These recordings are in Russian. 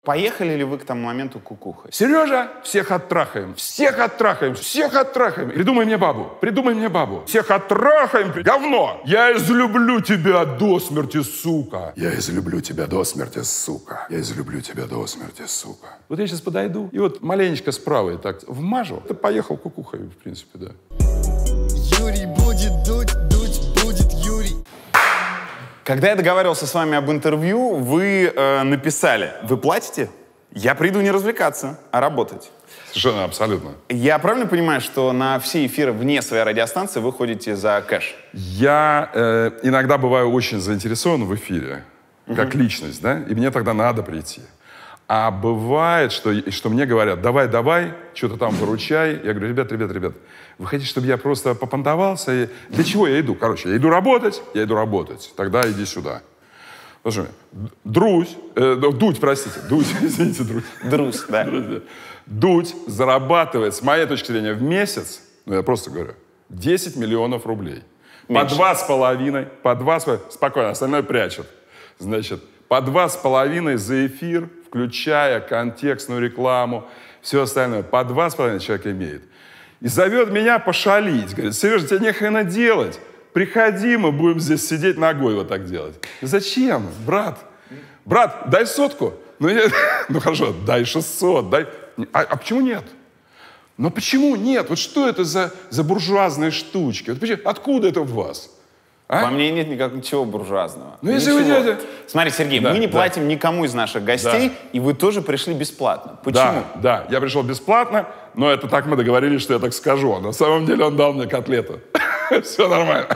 Поехали ли вы к тому моменту кукухой? Сережа, всех оттрахаем, всех оттрахаем, всех оттрахаем. Придумай мне бабу, придумай мне бабу. Всех оттрахаем, говно. Я излюблю тебя до смерти, сука. Я излюблю тебя до смерти, сука. Я излюблю тебя до смерти, сука. Вот я сейчас подойду и вот маленечко справа и так вмажу. Ты поехал кукухой, в принципе, да. Юрий будет дуть, дуть будет Юрий. Когда я договаривался с вами об интервью, вы написали: вы платите? Я приду не развлекаться, а работать. Совершенно, абсолютно. Я правильно понимаю, что на все эфиры вне своей радиостанции вы ходите за кэш? Я иногда бываю очень заинтересован в эфире, как личность, да, и мне тогда надо прийти. А бывает, что мне говорят: давай, что-то там поручай. Я говорю: ребят, вы хотите, чтобы я просто попонтовался? И... Для чего я иду? Короче, я иду работать. Тогда иди сюда. Слушай, Дудь, извините, Дудь. Друз, да. Дудь зарабатывает, с моей точки зрения, в месяц, ну я просто говорю, 10 миллионов рублей. Меньше. По 2,5, спокойно, остальное прячет. Значит, по 2,5 за эфир, включая контекстную рекламу, все остальное, по 2,5 человек имеет. И зовет меня пошалить. Говорит: Сережа, тебе нехрена делать. Приходи, мы будем здесь сидеть ногой вот так делать. Зачем, брат? Брат, дай 100. Ну хорошо, дай 600. А почему нет? Ну почему нет? Вот что это за буржуазные штучки? Вот откуда это в вас? А? Во мне нет ничего буржуазного. Ну, если вы делаете... Смотри, Сергей, мы не платим никому из наших гостей, и вы тоже пришли бесплатно. Почему? Да, я пришел бесплатно, но это так мы договорились, что я так скажу. А на самом деле он дал мне котлету. Все нормально.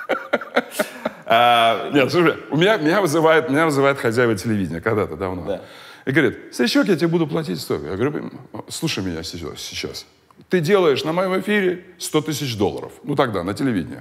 Нет, слушай, меня вызывает хозяева телевидения когда-то давно. И говорит: Сычок, я тебе буду платить столько. Я говорю: слушай меня сейчас. Ты делаешь на моем эфире $100 000. Ну тогда, на телевидении.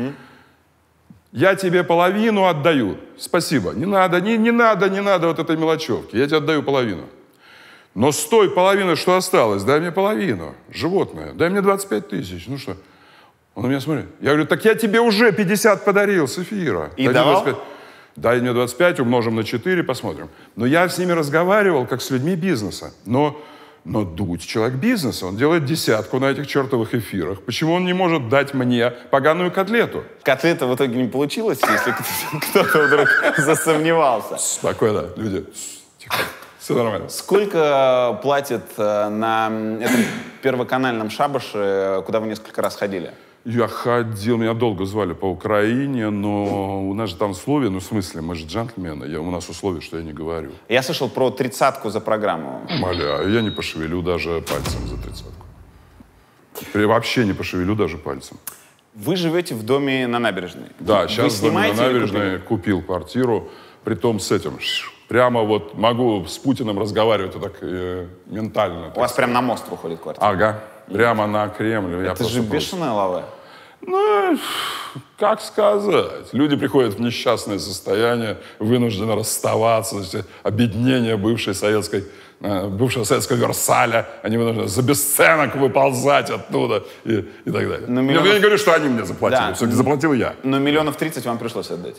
Я тебе половину отдаю. Спасибо. Не надо вот этой мелочевки. Я тебе отдаю половину. Но с той половины, что осталось, дай мне половину. Животное. Дай мне 25 000. Ну что? Он на меня смотрит. Я говорю: так я тебе уже 50 подарил с эфира. И давал? Дай мне 25, умножим на 4, посмотрим. Но я с ними разговаривал, как с людьми бизнеса. Но Дудь человек бизнеса, он делает 10 на этих чертовых эфирах. Почему он не может дать мне поганую котлету? Котлета в итоге не получилась, если кто-то вдруг засомневался. Спокойно, люди. Тихо. Все нормально. Сколько платят на этом первоканальном шабаше, куда вы несколько раз ходили? Я ходил, меня долго звали по Украине, но у нас же там условия, ну в смысле, мы же джентльмены, у нас условия, что я не говорю. Я слышал про 30-ку за программу. Умоляю, я не пошевелю даже пальцем за 30-ку. Я вообще не пошевелю даже пальцем. Вы живете в доме на набережной? Да, сейчас в доме на набережной купил квартиру, притом с этим. Прямо вот могу с Путиным разговаривать вот так ментально. У вас прям на мост выходит квартира? Ага, прямо на Кремль. Это же бешеная лава. Ну, как сказать. Люди приходят в несчастное состояние, вынуждены расставаться, значит, объединение бывшего советского Версаля, они вынуждены за бесценок выползать оттуда и так далее. Я не говорю, что они мне заплатили, да. Все-таки заплатил я. Но 30 000 000 вам пришлось отдать?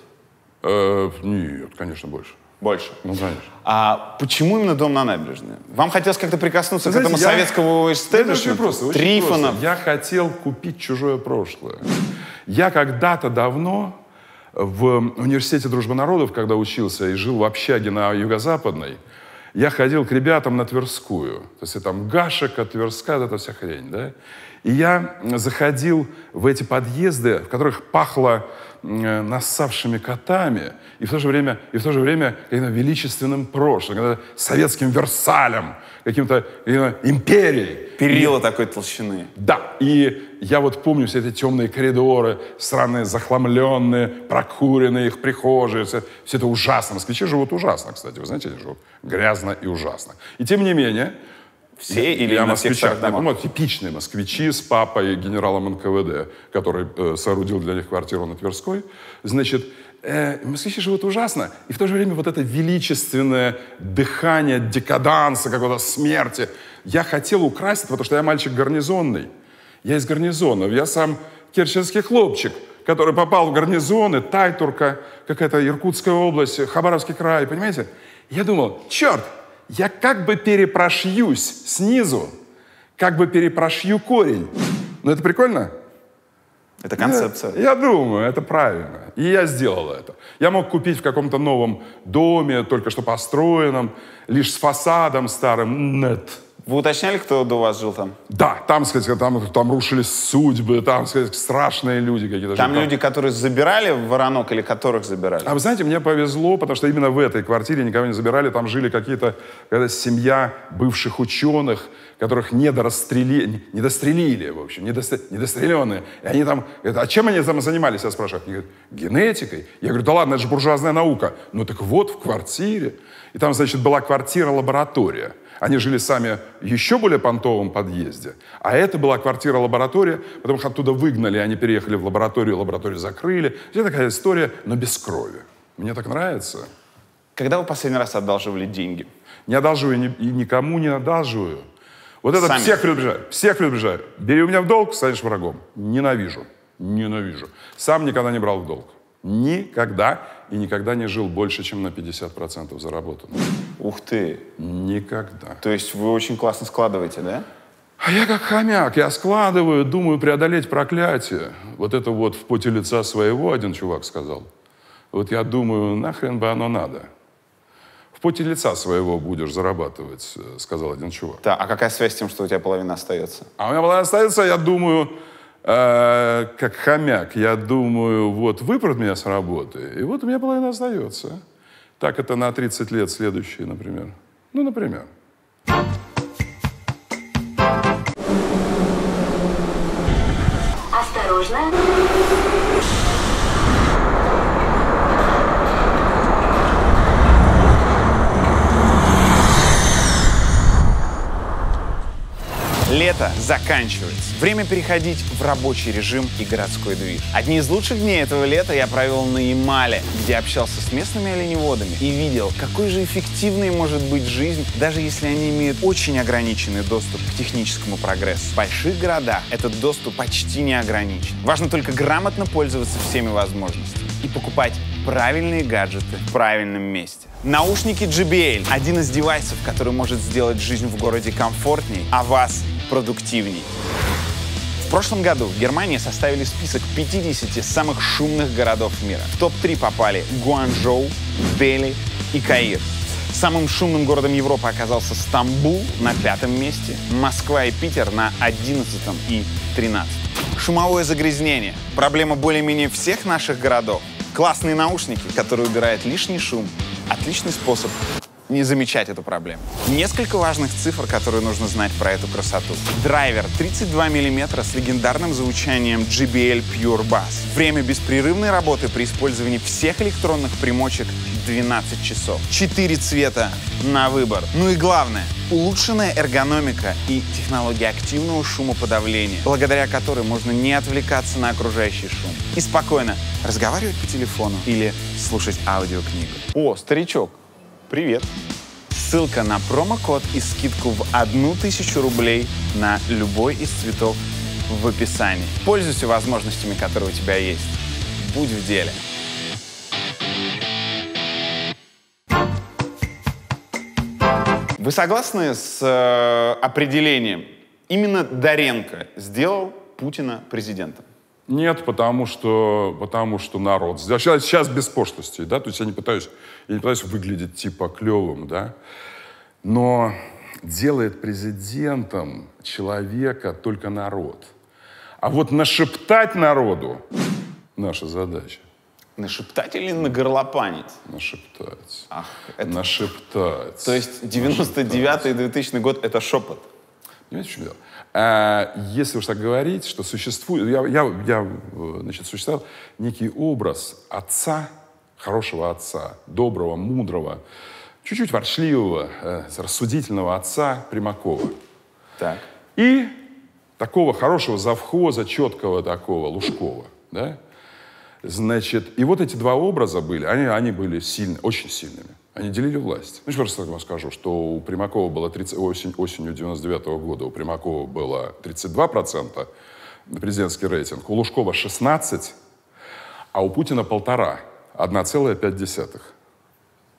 Нет, конечно, больше. Больше? Ну, конечно. А почему именно дом на набережной? Вам хотелось как-то прикоснуться к этому советскому истеблишменту? Трифонов? Я хотел купить чужое прошлое. Я когда-то давно в университете Дружбы народов, когда учился и жил в общаге на Юго-Западной, я ходил к ребятам на Тверскую. То есть там Гашека, Тверская, эта вся хрень, да? И я заходил в эти подъезды, в которых пахло нассавшими котами, и в то же время каким-то величественным прошлым, советским Версалем, каким-то империей. Перила такой толщины. Да, и я вот помню все эти темные коридоры, странные, захламленные, прокуренные их прихожие, все это ужасно. Москвичи живут ужасно, кстати, вы знаете, они живут грязно и ужасно. И тем не менее, все или на всех 40 домах? Ну, типичные москвичи с папой, генералом НКВД, который соорудил для них квартиру на Тверской. Значит, москвичи живут ужасно, и в то же время вот это величественное дыхание декаданса, какой-то смерти. Я хотел украсть, потому что я мальчик гарнизонный. Я из гарнизонов. Я сам керченский хлопчик, который попал в гарнизоны, Тайтурка, какая-то Иркутская область, Хабаровский край, понимаете? Я думал: черт, я как бы перепрошьюсь снизу, как бы перепрошью корень. Ну, это прикольно? Это концепция. Я думаю, это правильно. И я сделал это. Я мог купить в каком-то новом доме, только что построенном, лишь с фасадом старым. Нет. Вы уточняли, кто до вас жил там? Да, там, сказать, там рушились судьбы, там, сказать, страшные люди какие-то. Там люди, которые забирали воронок или которых забирали? А вы знаете, мне повезло, потому что именно в этой квартире никого не забирали. Там жили какая-то семья бывших ученых, которых не дострелили, в общем, недостреленные. И они там, а чем они там занимались, я спрашиваю? Они говорят, генетикой. Я говорю, да ладно, это же буржуазная наука. Ну так вот, в квартире. И там, значит, была квартира-лаборатория. Они жили сами в еще более понтовом подъезде. А это была квартира-лаборатория, потому что оттуда выгнали, они переехали в лабораторию закрыли. Это такая история, но без крови. Мне так нравится. Когда вы последний раз одалживали деньги? Не одалживаю и никому не одалживаю. Вот это Сами. всех предупреждаю. Бери у меня в долг, станешь врагом. Ненавижу. Сам никогда не брал в долг. Никогда. И никогда не жил больше, чем на 50% заработанного. Ух ты. Никогда. То есть вы очень классно складываете, да? А я как хомяк. Я складываю, думаю преодолеть проклятие. Вот это вот в поте лица своего один чувак сказал. Вот я думаю, нахрен бы оно надо. В поте лица своего будешь зарабатывать, сказал один чувак. Да, а какая связь с тем, что у тебя половина остается? А у меня половина остается, я думаю, как хомяк, я думаю, вот выпрут меня с работы, и вот у меня половина остается. Так это на 30 лет следующие, например. Ну, например. Осторожно. Лето заканчивается. Время переходить в рабочий режим и городской движ. Одни из лучших дней этого лета я провел на Ямале, где общался с местными оленеводами и видел, какой же эффективной может быть жизнь, даже если они имеют очень ограниченный доступ к техническому прогрессу. В больших городах этот доступ почти не ограничен. Важно только грамотно пользоваться всеми возможностями и покупать правильные гаджеты в правильном месте. Наушники JBL — один из девайсов, который может сделать жизнь в городе комфортней, а вас продуктивней. В прошлом году в Германии составили список 50 самых шумных городов мира. В топ-3 попали Гуанчжоу, Дели и Каир. Самым шумным городом Европы оказался Стамбул на 5-м месте, Москва и Питер на 11-м и 13-м. Шумовое загрязнение — проблема более-менее всех наших городов. Классные наушники, которые убирают лишний шум — отличный способ не замечать эту проблему. Несколько важных цифр, которые нужно знать про эту красоту. Драйвер 32 мм с легендарным звучанием JBL Pure Bass. Время беспрерывной работы при использовании всех электронных примочек 12 часов. 4 цвета на выбор. Ну и главное, улучшенная эргономика и технология активного шумоподавления, благодаря которой можно не отвлекаться на окружающий шум и спокойно разговаривать по телефону или слушать аудиокнигу. О, старичок, привет! Ссылка на промокод и скидку в 1000 рублей на любой из цветов в описании. Пользуйся возможностями, которые у тебя есть. Будь в деле. Вы согласны с определением? Именно Доренко сделал Путина президентом. Нет, потому что народ. Сейчас без пошлостей, да, то есть я не пытаюсь выглядеть типа клевым, да, но делает президентом человека только народ. А вот нашептать народу наша задача. Нашептать или нагорлопанить? Нашептать. Ах, Нашептать. То есть 99-й и 2000 год — это шепот? Понимаете, в чем дело? Если уж так говорить, что существует... Значит, существовал некий образ отца, хорошего отца, доброго, мудрого, чуть-чуть ворчливого, рассудительного отца Примакова. Так. И такого хорошего завхоза, четкого такого, Лужкова. Да? Значит, и вот эти два образа были, они были очень сильными. Они делили власть. Ну, просто так вам скажу, что у Примакова было осенью 99-го года у Примакова было 32% президентский рейтинг, у Лужкова 16%, а у Путина 1,5.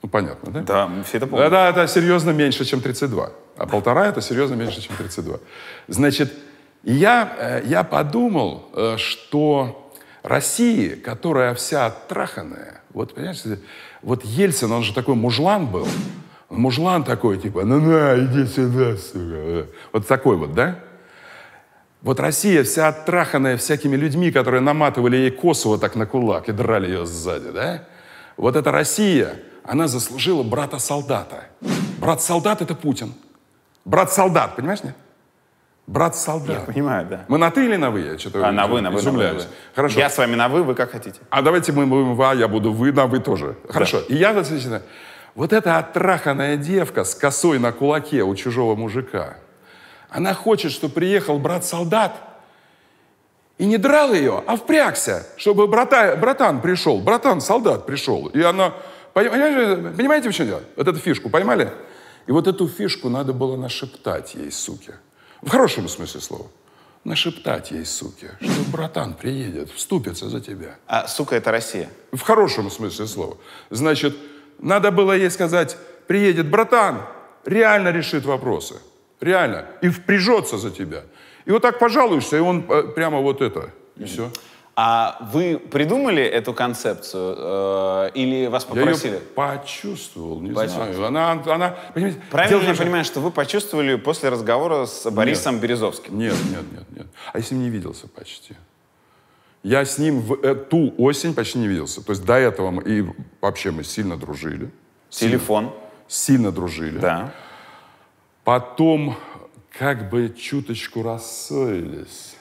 Ну, понятно, да? Да, мы все это помним. Это серьезно меньше, чем 32. А 1,5 это серьезно меньше, чем 32. Значит, я подумал, что Россия, которая вся оттраханная, вот, понимаете, вот Ельцин, он же такой мужлан был. Мужлан такой, типа, на, иди сюда, сука. Вот такой вот, да? Вот Россия вся оттраханная всякими людьми, которые наматывали ей косу вот так на кулак и драли ее сзади, да? Вот эта Россия, она заслужила брата-солдата. Брат-солдат — это Путин. Брат-солдат, понимаешь, нет? Брат-солдат. Я понимаю, да. Мы на «ты» или на «вы»? Я что-то На «вы», изумляюсь. Хорошо. Я с вами на «вы», вы как хотите. А давайте мы будем «вы», я буду «вы», на «вы» тоже. Хорошо. И я, вот эта оттраханная девка с косой на кулаке у чужого мужика, она хочет, чтобы приехал брат-солдат и не драл ее, а впрягся, чтобы братан пришел, братан-солдат пришел. И она, понимаете, в чем дело? Вот эту фишку поймали? И вот эту фишку надо было нашептать ей, суке. В хорошем смысле слова. Нашептать ей, суке, что братан приедет, вступится за тебя. А сука — это Россия? В хорошем смысле слова. Значит, надо было ей сказать, приедет братан, реально решит вопросы. Реально. И впряжется за тебя. И вот так пожалуешься, и он прямо вот это. И все. А вы придумали эту концепцию или вас попросили? Я ее почувствовал, не знаю. Она, понимаете, правильно я понимаю, что вы почувствовали после разговора с Борисом Березовским? Нет. А я с ним не виделся почти. Я с ним в ту осень почти не виделся. То есть до этого вообще мы сильно дружили. Телефон? Сильно дружили. Да. Потом как бы чуточку рассорились.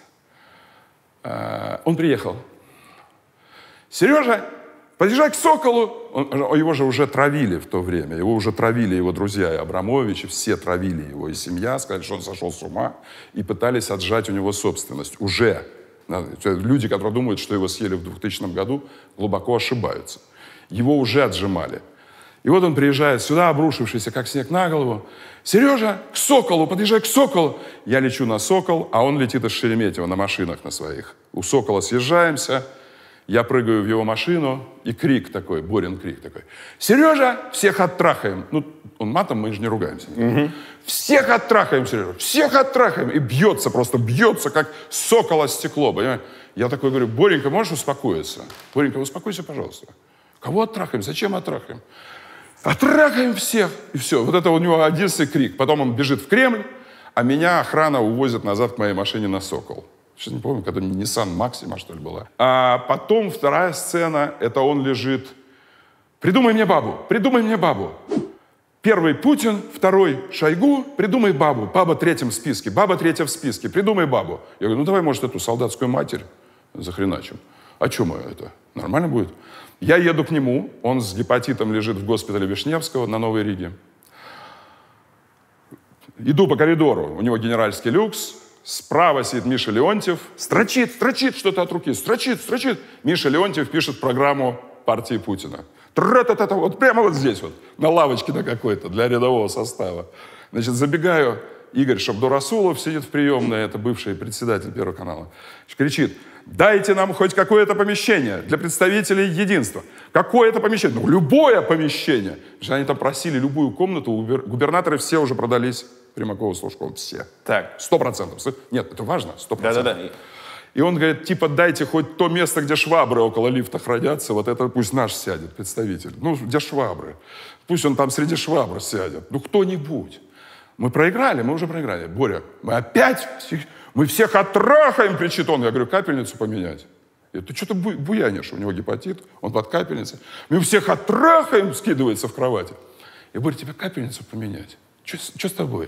Он приехал. Сережа, подъезжай к Соколу. Его же уже травили в то время. Его уже травили его друзья и Абрамовичи. Все травили его. И семья сказали, что он сошел с ума. И пытались отжать у него собственность. Уже. Люди, которые думают, что его съели в 2000 году, глубоко ошибаются. Его уже отжимали. И вот он приезжает сюда, обрушившийся, как снег на голову. Сережа, к Соколу, подъезжай к Соколу. Я лечу на Сокол, а он летит из Шереметьево на машинах на своих. У Сокола съезжаемся, я прыгаю в его машину, и крик такой, Борин крик такой. Сережа, всех оттрахаем. Ну, он матом, мы же не ругаемся. Всех оттрахаем, Сережа, всех оттрахаем. И бьется, просто бьется, как Сокола стекло, понимаешь? Я такой говорю, Боренька, можешь успокоиться? Боренька, успокойся, пожалуйста. Кого оттрахаем? Зачем оттрахаем? Оттрахаем всех. И все. Вот это у него одиннадцатый крик. Потом он бежит в Кремль, а меня охрана увозит назад к моей машине на Сокол. Сейчас не помню, когда Nissan Maxima, что ли, была. А потом вторая сцена, это он лежит. Придумай мне бабу, придумай мне бабу. Первый Путин, второй Шойгу, придумай бабу. Баба третьем в списке, баба третья в списке, придумай бабу. Я говорю, ну давай, может, эту солдатскую матерь захреначим. А что мы это? Нормально будет? Я еду к нему, он с гепатитом лежит в госпитале Вишневского на Новой Риге. Иду по коридору, у него генеральский люкс, справа сидит Миша Леонтьев, строчит что-то от руки, строчит. Миша Леонтьев пишет программу партии Путина. Тра-та-та-та, вот прямо вот здесь вот, на лавочке на какой-то, для рядового состава. Значит, забегаю, Игорь Шабдурасулов сидит в приемной, это бывший председатель Первого канала, кричит, дайте нам хоть какое-то помещение для представителей единства. Какое-то помещение? Ну, любое помещение. Потому что они там просили любую комнату, губернаторы все уже продались Примакову, Слушкову, все. Так. 100%. Нет, это важно, 100%. Да-да-да. И он говорит, типа, дайте хоть то место, где швабры около лифта хранятся, вот это пусть наш сядет, представитель. Ну, где швабры? Пусть он там среди швабр сядет. Ну, кто-нибудь. Мы проиграли, мы уже проиграли. Боря, мы опять... Мы всех оттрахаем, кричит он. Я говорю, капельницу поменять. Ты что-то буянишь, у него гепатит, он под капельницей. Мы всех оттрахаем, скидывается в кровати. Я говорю, тебе капельницу поменять? Что с тобой?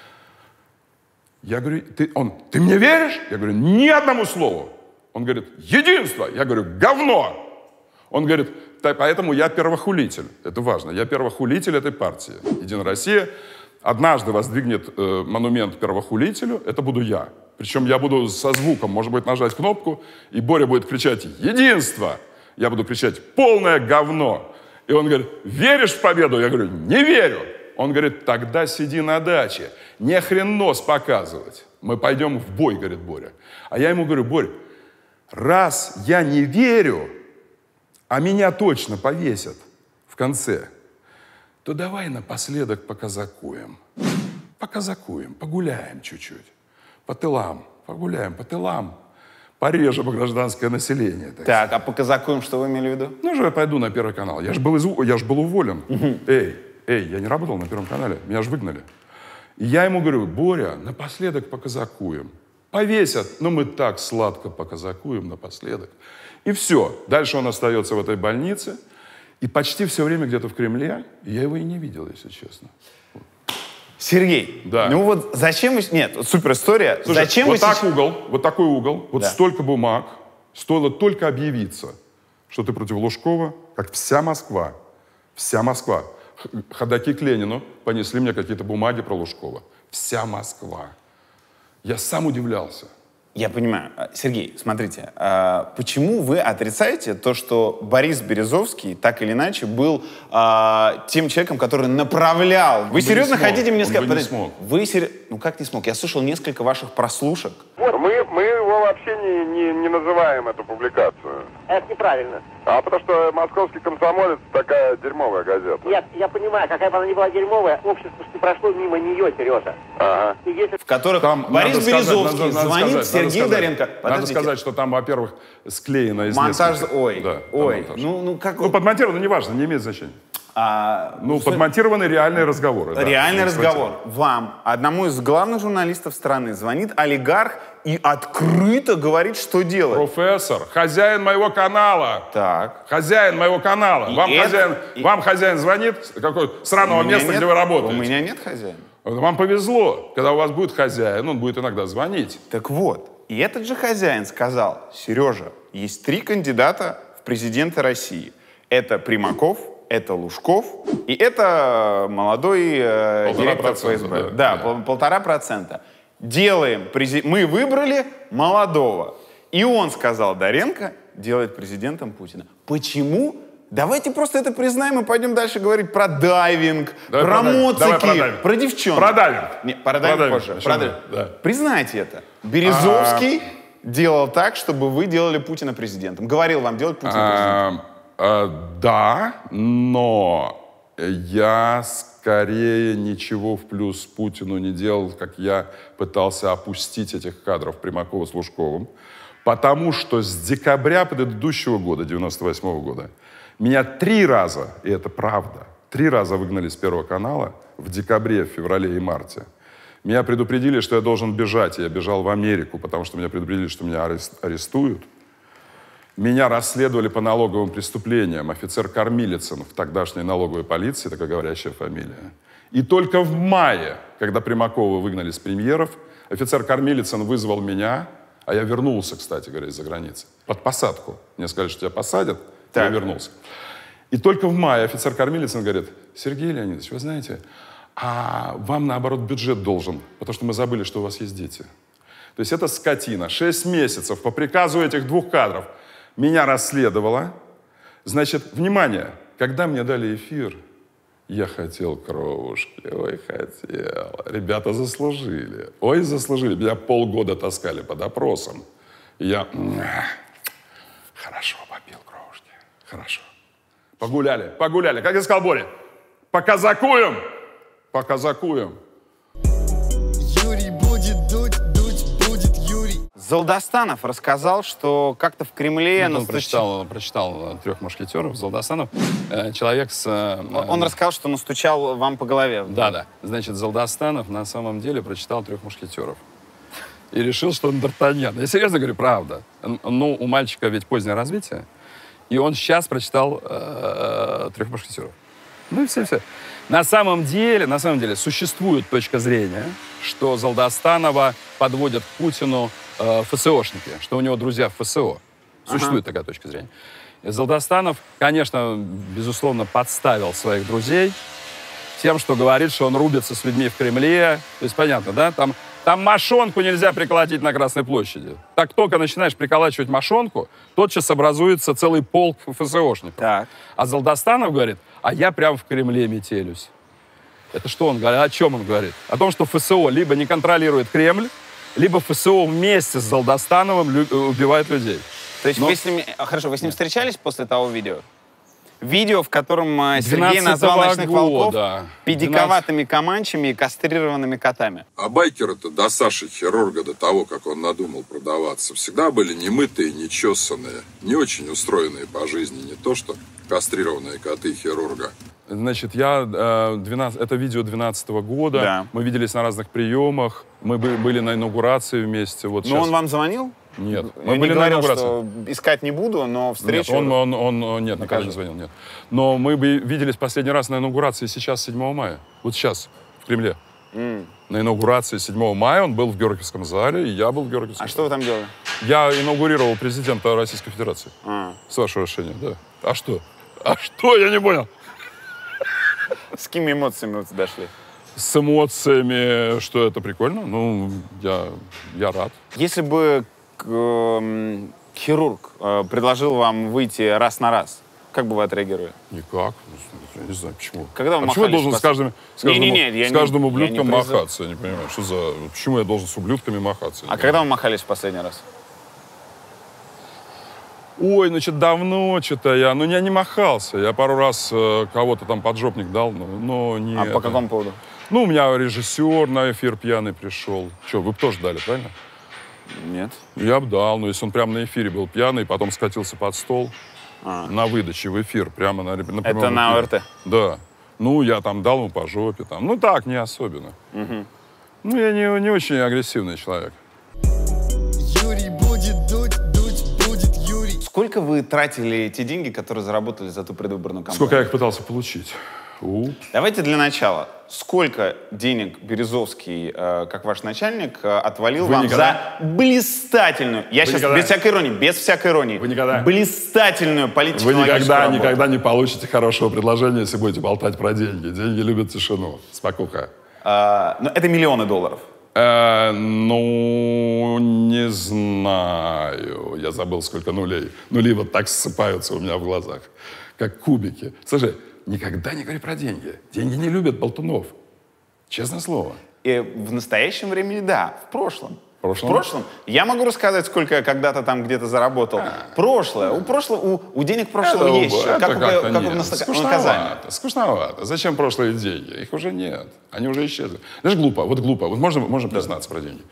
Я говорю, ты мне веришь? Я говорю, ни одному слову. Он говорит, единство. Я говорю, говно. Он говорит, поэтому я первохулитель. Это важно. Я первохулитель этой партии. Единая Россия однажды воздвигнет монумент первохулителю, это буду я. Причем я буду со звуком, может быть, нажать кнопку, и Боря будет кричать «Единство!». Я буду кричать «Полное говно!». И он говорит «Веришь в победу?». Я говорю «Не верю». Он говорит «Тогда сиди на даче, не хрен нос показывать. Мы пойдем в бой», говорит Боря. А я ему говорю «Боря, раз я не верю, а меня точно повесят в конце, то давай напоследок показакуем. Показакуем, погуляем чуть-чуть. По тылам, погуляем по тылам. Порежем гражданское население. Так, а по казакуям что вы имели в виду? Ну же я пойду на Первый канал. Я же был уволен. Эй, я не работал на Первом канале. Меня же выгнали. И я ему говорю: Боря, напоследок показакуем. Повесят, но мы так сладко показакуем напоследок. И все. Дальше он остается в этой больнице. И почти все время где-то в Кремле. И я его и не видел, если честно. Сергей, да. Ну вот зачем вы... Нет, супер история. Слушай, зачем вот вы так угол, вот такой угол, вот да. столько бумаг. Стоило только объявиться, что ты против Лужкова, как вся Москва. Вся Москва. Ходаки к Ленину понесли мне какие-то бумаги про Лужкова. Вся Москва. Я сам удивлялся. Я понимаю. Сергей, смотрите, почему вы отрицаете то, что Борис Березовский так или иначе был тем человеком, который направлял? Вы серьезно хотите мне сказать? Он бы не смог. Ну как не смог? Я слышал несколько ваших прослушек. Вот, мы его вообще не называем эту публикацию. Это неправильно. А потому что «Московский комсомолец» такая дерьмовая газета. Нет, я понимаю, какая бы она ни была дерьмовая, общество не прошло мимо нее, Сережа. Ага. И если... В которых Там, Борис надо сказать, Березовский звонит Сергею Доренко. Надо Подождите. сказать, что там, во-первых, склеено из Монтаж, нескольких. ой, Да, ой, монтаж. ну как... Ну, подмонтировано, неважно, не имеет значения. Ну, подмонтированы реальные разговоры. Да, реальный кстати. разговор. Вам, одному из главных журналистов страны, звонит олигарх и открыто говорит, что делать. Профессор, хозяин моего канала. Так. Хозяин моего канала. Вам хозяин звонит с какого сраного места, где вы работаете. У меня нет хозяина. Вам повезло. Когда у вас будет хозяин, он будет иногда звонить. Так вот, и этот же хозяин сказал: Сережа, есть 3 кандидата в президенты России. Это Примаков, это Лужков и это молодой директор ФСБ. Да, 1,5%. Делаем, мы выбрали молодого. И он сказал: Доренко делает президентом Путина. Почему? Давайте просто это признаем и пойдем дальше говорить про дайвинг, про моцики, про девчонок. Про дайвинг. Нет, про дайвинг позже. Да. Признайте это. Березовский делал так, чтобы вы делали Путина президентом. Говорил вам делать Путина президентом. Да, но я скорее ничего в плюс Путину не делал, как я пытался опустить этих кадров Примакова с Лужковым, потому что с декабря предыдущего года, 98-го года, меня 3 раза, и это правда, 3 раза выгнали с Первого канала в декабре, в феврале и марте. Меня предупредили, что я должен бежать, и я бежал в Америку, потому что меня предупредили, что меня арестуют. Меня расследовали по налоговым преступлениям. Офицер Кормилицын в тогдашней налоговой полиции, такая говорящая фамилия. И только в мае, когда Примакова выгнали с премьеров, офицер Кормилицын вызвал меня, а я вернулся, кстати говоря, из-за границы, под посадку. Мне сказали, что тебя посадят, я вернулся. И только в мае офицер Кормилицын говорит: Сергей Леонидович, вы знаете, а вам, наоборот, бюджет должен, потому что мы забыли, что у вас есть дети. То есть эта скотина 6 месяцев по приказу этих 2 кадров меня расследовала. Значит, внимание, когда мне дали эфир, я хотел кровушки, ой, хотел. Ребята заслужили, ой, заслужили. Меня полгода таскали по допросам. И я хорошо попил кровушки, хорошо. Погуляли. Как я сказал Боре, показакуем. Юрий будет дуть будет Юрий. Золдостанов рассказал, что как-то в Кремле... Он прочитал «Трех мушкетеров». Золдостанов, человек с... Он рассказал, что настучал вам по голове. Да. Значит, Золдостанов на самом деле прочитал «Трех мушкетеров». И решил, что он Д'Артаньян. Я серьезно говорю, правда. Ну, у мальчика ведь позднее развитие. И он сейчас прочитал «Трех мушкетеров». Ну и все. На самом деле существует точка зрения, что Золдостанова подводят к Путину ФСОшники, что у него друзья в ФСО. Существует такая точка зрения. И Золдостанов, конечно, безусловно, подставил своих друзей тем, что говорит, что он рубится с людьми в Кремле. То есть, понятно, да? Там мошонку нельзя приколотить на Красной площади. Так только начинаешь приколачивать мошонку, тотчас образуется целый полк ФСОшников. Так. А Золдостанов говорит: а я прям в Кремле метелюсь. Это что он говорит? О чем он говорит? О том, что ФСО либо не контролирует Кремль, либо ФСО вместе с Золдостановым убивает людей. То есть вы с ним... Хорошо, вы с ним встречались после того видео? Видео, в котором Сергей назвал «Ночных волков» педиковатыми команчами и кастрированными котами. А байкеры-то до Саши Хирурга, до того, как он надумал продаваться, всегда были немытые, нечесанные, не очень устроенные по жизни, не то что кастрированные коты Хирурга. Значит, это видео 12-го года. Да. Мы виделись на разных приемах. Мы были на инаугурации вместе. Вот Но он вам звонил? Нет. Мы были на инаугурации. Что искать не буду, но встречу... Нет, он никогда не звонил, нет. Но мы бы виделись последний раз на инаугурации сейчас, 7 мая. Вот сейчас, в Кремле. На инаугурации 7 мая он был в Георгиевском зале, и я был в Георгиевском зале. А что вы там делали? Я инаугурировал президента Российской Федерации. С вашего решения, да. А что? А что? Я не понял. С какими эмоциями вы туда шли? С эмоциями, что это прикольно. Ну, я рад. Если бы хирург предложил вам выйти раз на раз, как бы вы отреагировали? Никак. Я не знаю, почему. Когда вы почему я должен махались с каждым ублюдком махаться? Я не понимаю, что за... Почему я должен с ублюдками махаться? А когда вы махались в последний раз? Ой, значит, давно что-то я... Ну, я не махался. Я пару раз кого-то там поджопник дал, но не... А по какому поводу? Ну, у меня режиссер на эфир пьяный пришел. Что, вы бы тоже дали, правильно? Нет. Я бы дал, но если он прямо на эфире был пьяный, потом скатился под стол на выдаче в эфир, прямо на прямом Это на ОРТ? Да. Ну, я там дал ему по жопе. Там. Ну, так, не особенно. Ну, я не очень агрессивный человек. Юрий будет дуть, будет Юрий. Сколько вы тратили те деньги, которые заработали за ту предвыборную кампанию? Сколько я их пытался получить? Давайте для начала. Сколько денег Березовский, как ваш начальник, отвалил вам за блистательную, я сейчас без всякой иронии, блистательную политико-экономическую работу? Вы никогда не получите хорошего предложения, если будете болтать про деньги. Деньги любят тишину. Спокуха. Но это миллионы долларов. Ну, не знаю. Я забыл, сколько нулей. Нули вот так ссыпаются у меня в глазах, как кубики. Слушай, никогда не говори про деньги. Деньги не любят болтунов. Честное слово. И в настоящем времени, да. В прошлом. В прошлом? Я могу рассказать, сколько я когда-то там где-то заработал. Прошлое. У денег прошлого есть еще. Как у наказания. Скучновато. Зачем прошлые деньги? Их уже нет. Они уже исчезли. Знаешь, глупо. Вот можно признаться про деньги.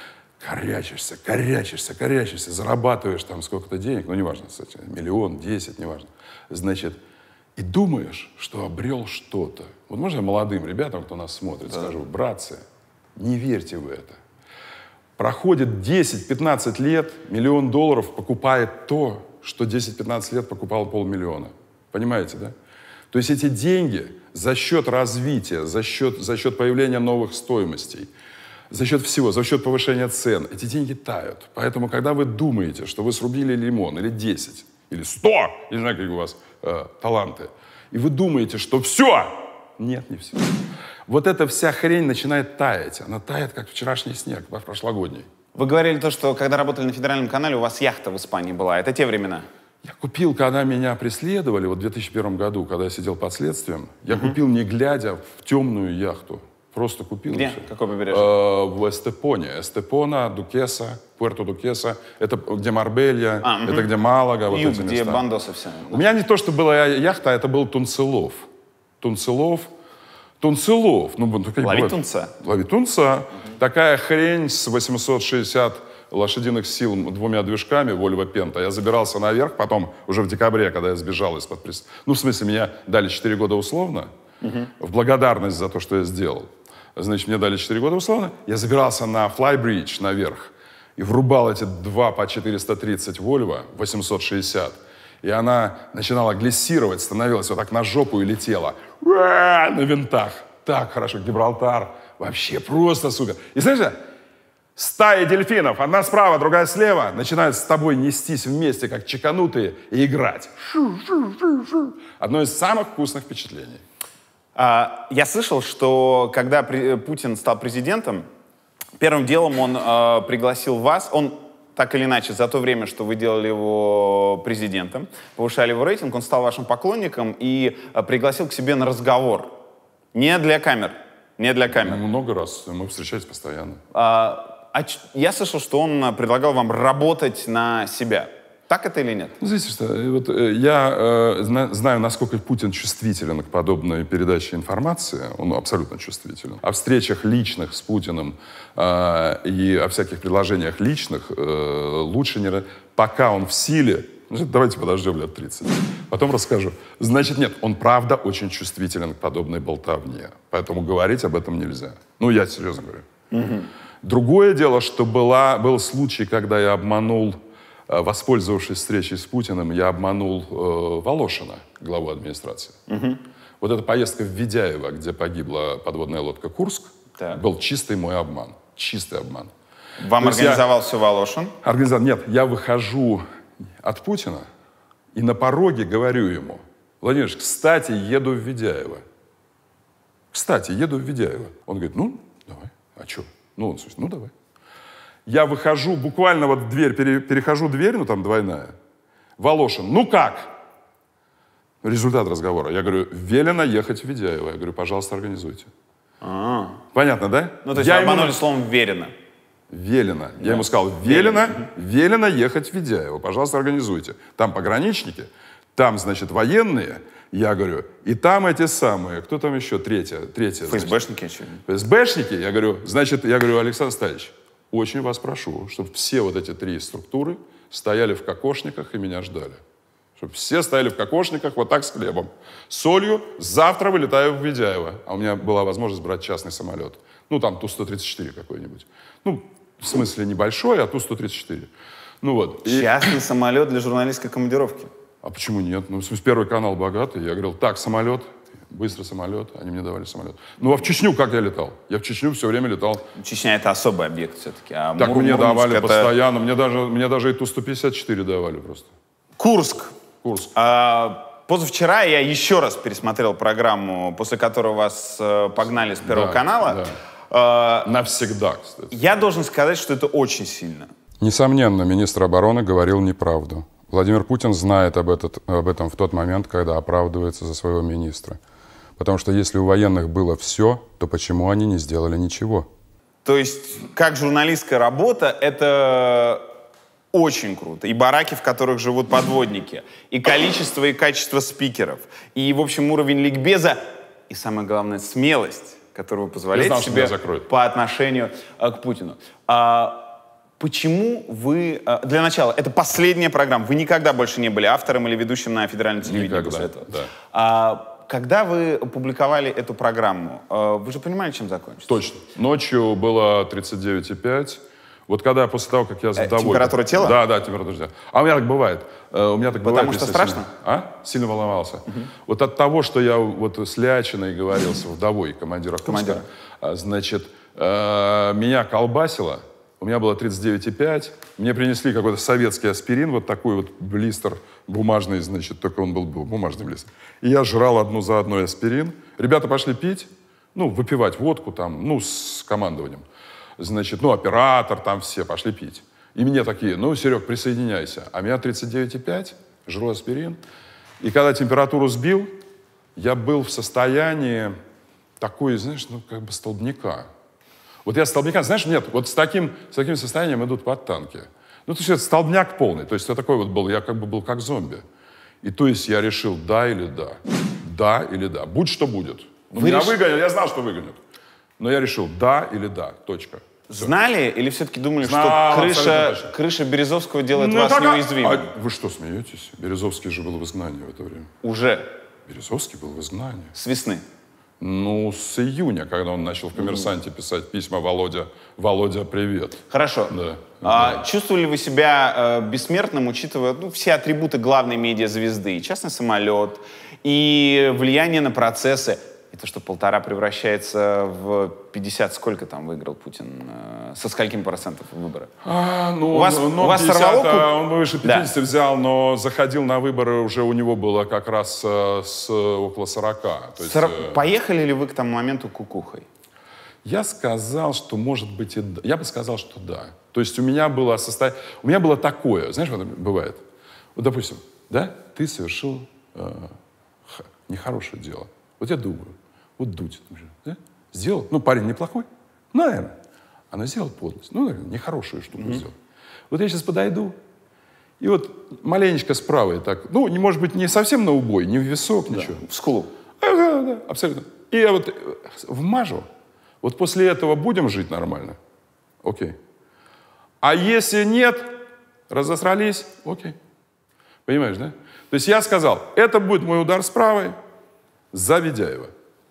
Корячишься, зарабатываешь там сколько-то денег, ну, неважно, кстати, 1 миллион, 10, неважно. Значит, и думаешь, что обрел что-то. Вот можно я молодым ребятам, кто нас смотрит, скажу, братцы, не верьте в это. Проходит 10-15 лет, $1 миллион покупает то, что 10-15 лет покупал 500 000. Понимаете, да? То есть эти деньги за счет развития, за счет появления новых стоимостей, за счет всего, за счет повышения цен, эти деньги тают. Поэтому, когда вы думаете, что вы срубили лимон, или 10, или 100, не знаю, какие у вас таланты, и вы думаете, что все, нет, не все. Вот эта вся хрень начинает таять. Она тает, как вчерашний снег, прошлогодний. Вы говорили то, что когда работали на федеральном канале, у вас яхта в Испании была. Это те времена? Я купил, когда меня преследовали, вот в 2001 году, когда я сидел под следствием, я купил, не глядя, в темную яхту. Просто купил. Где? Какое побережье? В Эстепоне. Эстепона, Дукеса, Пуэрто-Дукеса. Это где Марбелья, это где Малага. Вот эти где места. бандосы все. У меня не то, что была яхта, а это был Тунцелов. Тунцелов. Ну, ловить тунца. Ловить тунца. Такая хрень с 860 лошадиных сил, 2 движками, Volvo Penta. Я забирался наверх, потом уже в декабре, когда я сбежал из-под присутствия. Ну, в смысле, меня дали 4 года условно, в благодарность за то, что я сделал. Значит, мне дали 4 года условно. Я забирался на Flybridge наверх и врубал эти 2 по 430 Volvo, 860. И она начинала глиссировать, становилась вот так на жопу и летела. На винтах. Так хорошо. Гибралтар. Вообще просто супер. И знаешь, стаи дельфинов, одна справа, другая слева, начинают с тобой нестись вместе, как чеканутые, и играть. Одно из самых вкусных впечатлений. Я слышал, что когда Путин стал президентом, первым делом он пригласил вас, он так или иначе, за то время, что вы делали его президентом, повышали его рейтинг, он стал вашим поклонником и пригласил к себе на разговор. Не для камер. Много раз. Мы встречались постоянно. Я слышал, что он предлагал вам работать на себя. Так это или нет? Знаете что, вот я знаю, насколько Путин чувствителен к подобной передаче информации. Он абсолютно чувствителен. О встречах личных с Путиным и о всяких предложениях личных лучше не... Пока он в силе, давайте подождем лет 30. Потом расскажу. Значит, нет, он правда очень чувствителен к подобной болтовне. Поэтому говорить об этом нельзя. Ну, я серьезно говорю. Другое дело, что был случай, когда я обманул, воспользовавшись встречей с Путиным, я обманул Волошина, главу администрации. Вот эта поездка в Ведяево, где погибла подводная лодка «Курск», был чистый мой обман. Чистый обман. Вам организовал все Волошин? Нет, я выхожу от Путина и на пороге говорю ему: Владимир Ильич, кстати, еду в Ведяево. Кстати, еду в Ведяево. Он говорит: ну, давай. А что? Ну, давай. Я выхожу, буквально вот дверь, перехожу дверь, ну там двойная. Волошин: ну как? Результат разговора. Я говорю: велено ехать в Ведяево. Я говорю: пожалуйста, организуйте. Понятно, да? Ну, то есть вы обманули словом «верено». Велено. Да. Я ему сказал: велено ехать в Ведяево. Пожалуйста, организуйте. Там пограничники, там, значит, военные. Я говорю, и там эти самые, кто там еще? Третья. ФСБшники, очевидно. ФСБшники. Я говорю, Александр Стальевич, очень вас прошу, чтобы все вот эти 3 структуры стояли в кокошниках и меня ждали. Чтобы все стояли в кокошниках вот так с хлебом. С солью. Завтра вылетаю в Ведяево. А у меня была возможность брать частный самолет. Ну, там Ту-134 какой-нибудь. Ну, в смысле небольшой, а Ту-134. Ну вот. Частный самолет для журналистской командировки. А почему нет? Ну, в смысле, Первый канал богатый. Я говорил: так, самолет, быстро самолет. Они мне давали самолет. Ну, а в Чечню как я летал? Я в Чечню все время летал. Чечня — это особый объект все-таки. А так мне давали постоянно. Мне даже и Ту-154 давали просто. Курск. Позавчера я еще раз пересмотрел программу, после которой вас погнали с Первого канала. Да. Навсегда, кстати. Я должен сказать, что это очень сильно. Несомненно, министр обороны говорил неправду. Владимир Путин знает об этом в тот момент, когда оправдывается за своего министра. Потому что если у военных было все, то почему они не сделали ничего? То есть, как журналистская работа, это очень круто. И бараки, в которых живут подводники, и количество и качество спикеров, и, в общем, уровень ликбеза, и, самое главное, смелость, которую вы позволяете себе по отношению к Путину. Почему вы... Для начала, это последняя программа. Вы никогда больше не были автором или ведущим на федеральном телевидении после этого. Да. Когда вы опубликовали эту программу, вы же понимали, чем закончится? Точно. Ночью было 39,5. Вот когда после того, как я с вдовой... Температура тела? Да, температура тела. А у меня так бывает. Потому что страшно? Сильно волновался. Вот от того, что я вот с Лячиной говорил, с вдовой командира Курска, значит, меня колбасило. У меня было 39,5. Мне принесли какой-то советский аспирин, вот такой вот блистер бумажный, значит, только он был бумажный блистер. И я жрал одну за одной аспирин. Ребята пошли пить, ну, выпивать водку там, ну, с командованием. Значит, ну, оператор, там все пошли пить. И мне такие: ну, Серег, присоединяйся. А меня 39,5, жру аспирин. И когда температуру сбил, я был в состоянии такой, знаешь, ну, как бы столбняка. Вот я столбняка, знаешь, нет, вот с таким состоянием идут под танки. Ну, то есть это столбняк полный, то есть я такой вот был, я как бы был как зомби. И то есть я решил: да или да. Да или да. Будь что будет. Меня выгонят, я знал, что выгонят. Но я решил: да или да, точка. Все. Знали или все-таки думали, что крыша Березовского делает вас неуязвимым? А вы что, смеетесь? Березовский же был в изгнании в это время. Уже? Березовский был в изгнании. С весны? Ну, с июня, когда он начал в «Коммерсанте» писать письма: Володя, привет. Хорошо. Да. Чувствовали вы себя бессмертным, учитывая все атрибуты главной медиазвезды? И частный самолет, и влияние на процессы. И то, что 1,5 превращается в 50, сколько там выиграл Путин? Со сколькими процентов выборы? У вас 50, он выше 50 взял, но заходил на выборы, уже у него было как раз около 40. То есть, поехали ли вы к тому моменту кукухой? Я сказал, что может быть и да. Я бы сказал, что да. То есть у меня было такое, знаешь, вот бывает. Вот, допустим, да, ты совершил нехорошее дело. Вот я думаю, вот Дудь, да? Сделал, парень неплохой, наверное, она сделала подлость, наверное, нехорошую штуку сделал. Вот я сейчас подойду И вот маленечко справа, и так, ну, не, может быть, не совсем на убой, не в висок, ничего. В скулу. Да, абсолютно. И я вот вмажу. Вот после этого будем жить нормально? Окей. А если нет, разосрались? Окей. Понимаешь, да? То есть я сказал, это будет мой удар с правой за Ведяева.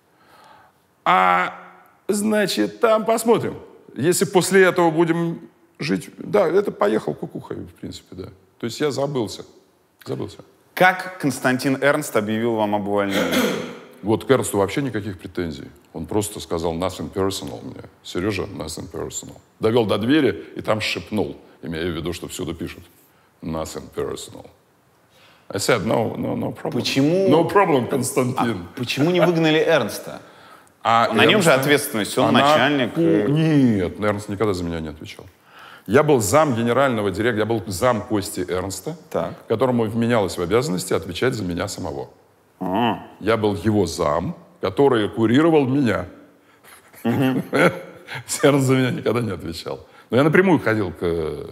А, значит, там посмотрим. Если после этого будем жить... Да, это поехал кукухой, в принципе, да. То есть я забылся. Как Константин Эрнст объявил вам об увольнении? Вот к Эрнсту вообще никаких претензий. Он просто сказал nothing personal мне. Сережа, nothing personal. Довел до двери и там шепнул, имея в виду, что всюду пишут nothing personal. I said, no problem. Почему? No problem, Константин. Почему не выгнали Эрнста? На нем же ответственность, он начальник. Нет, Эрнст никогда за меня не отвечал. Я был зам генерального директора, я был зам Кости Эрнста, которому вменялось в обязанности отвечать за меня самого. Я был его зам, который курировал меня. Эрнст за меня никогда не отвечал. Но я напрямую ходил к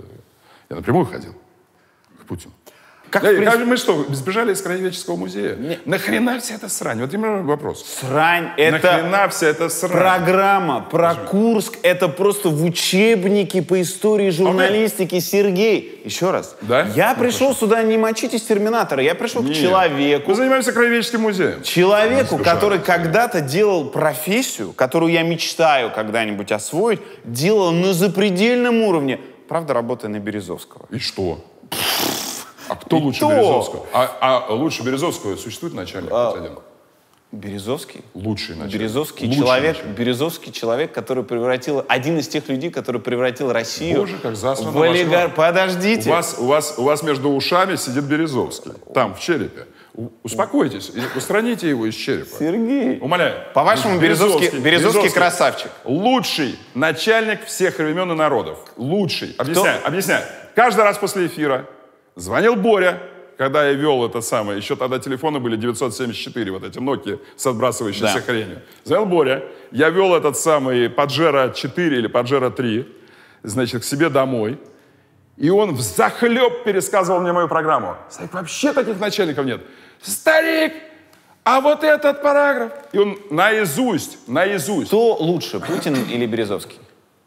Путину. Мы что, сбежали из Краеведческого музея? Нахрена вся эта срань? Вот именно вопрос. Срань, это... Нахрена вся эта срань? Программа про Курск, это просто в учебнике по истории журналистики, Сергей. Еще раз. Да? Я пришел сюда не мочить из Терминатора, я пришел к человеку. Мы занимаемся Краеведческим музеем. Человеку, который когда-то делал профессию, которую я мечтаю когда-нибудь освоить, делал на запредельном уровне. Правда, работая на Березовского. И что? А кто лучше Березовского? А лучше Березовского существует начальник хоть один? Березовский? Лучший начальник. Березовский человек, который превратил... Один из тех людей, который превратил Россию... Боже, как засрано в олигарх. Подождите. У вас между ушами сидит Березовский. Там, в черепе. Успокойтесь. Устраните его из черепа. Сергей. Умоляю. По-вашему, Березовский красавчик. Лучший начальник всех времен и народов. Лучший. Объясняю. Каждый раз после эфира звонил Боря, когда я вел это самое, еще тогда телефоны были 974, вот эти Nokia с отбрасывающейся хренью. Звонил Боря, я вел этот самый Pajero 4 или Pajero 3, значит, к себе домой, и он взахлеб пересказывал мне мою программу. Старик, вообще таких начальников нет. Старик, а вот этот параграф. И он наизусть. Кто лучше, Путин или Березовский?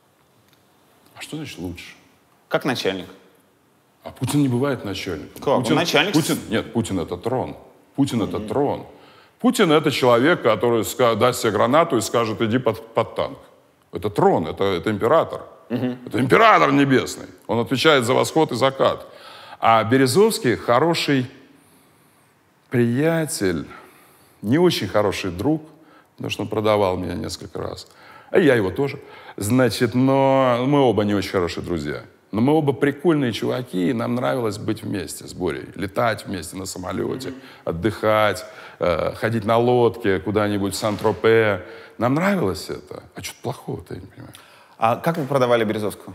А что значит лучше? Как начальник. А Путин не бывает начальником. Как? Путин, начальник? Путин это трон. Путин это трон. Путин это человек, который даст себе гранату и скажет, иди под танк. Это трон, это император. Это император небесный. Он отвечает за восход и закат. А Березовский хороший приятель, не очень хороший друг, потому что он продавал меня несколько раз. А я его тоже. Значит, но мы оба не очень хорошие друзья. Но мы оба прикольные чуваки, и нам нравилось быть вместе с Борей. Летать вместе на самолете, отдыхать, ходить на лодке куда-нибудь в Сан-Тропе. Нам нравилось это. А что-то плохого-то, я не понимаю. А как вы продавали Березовского?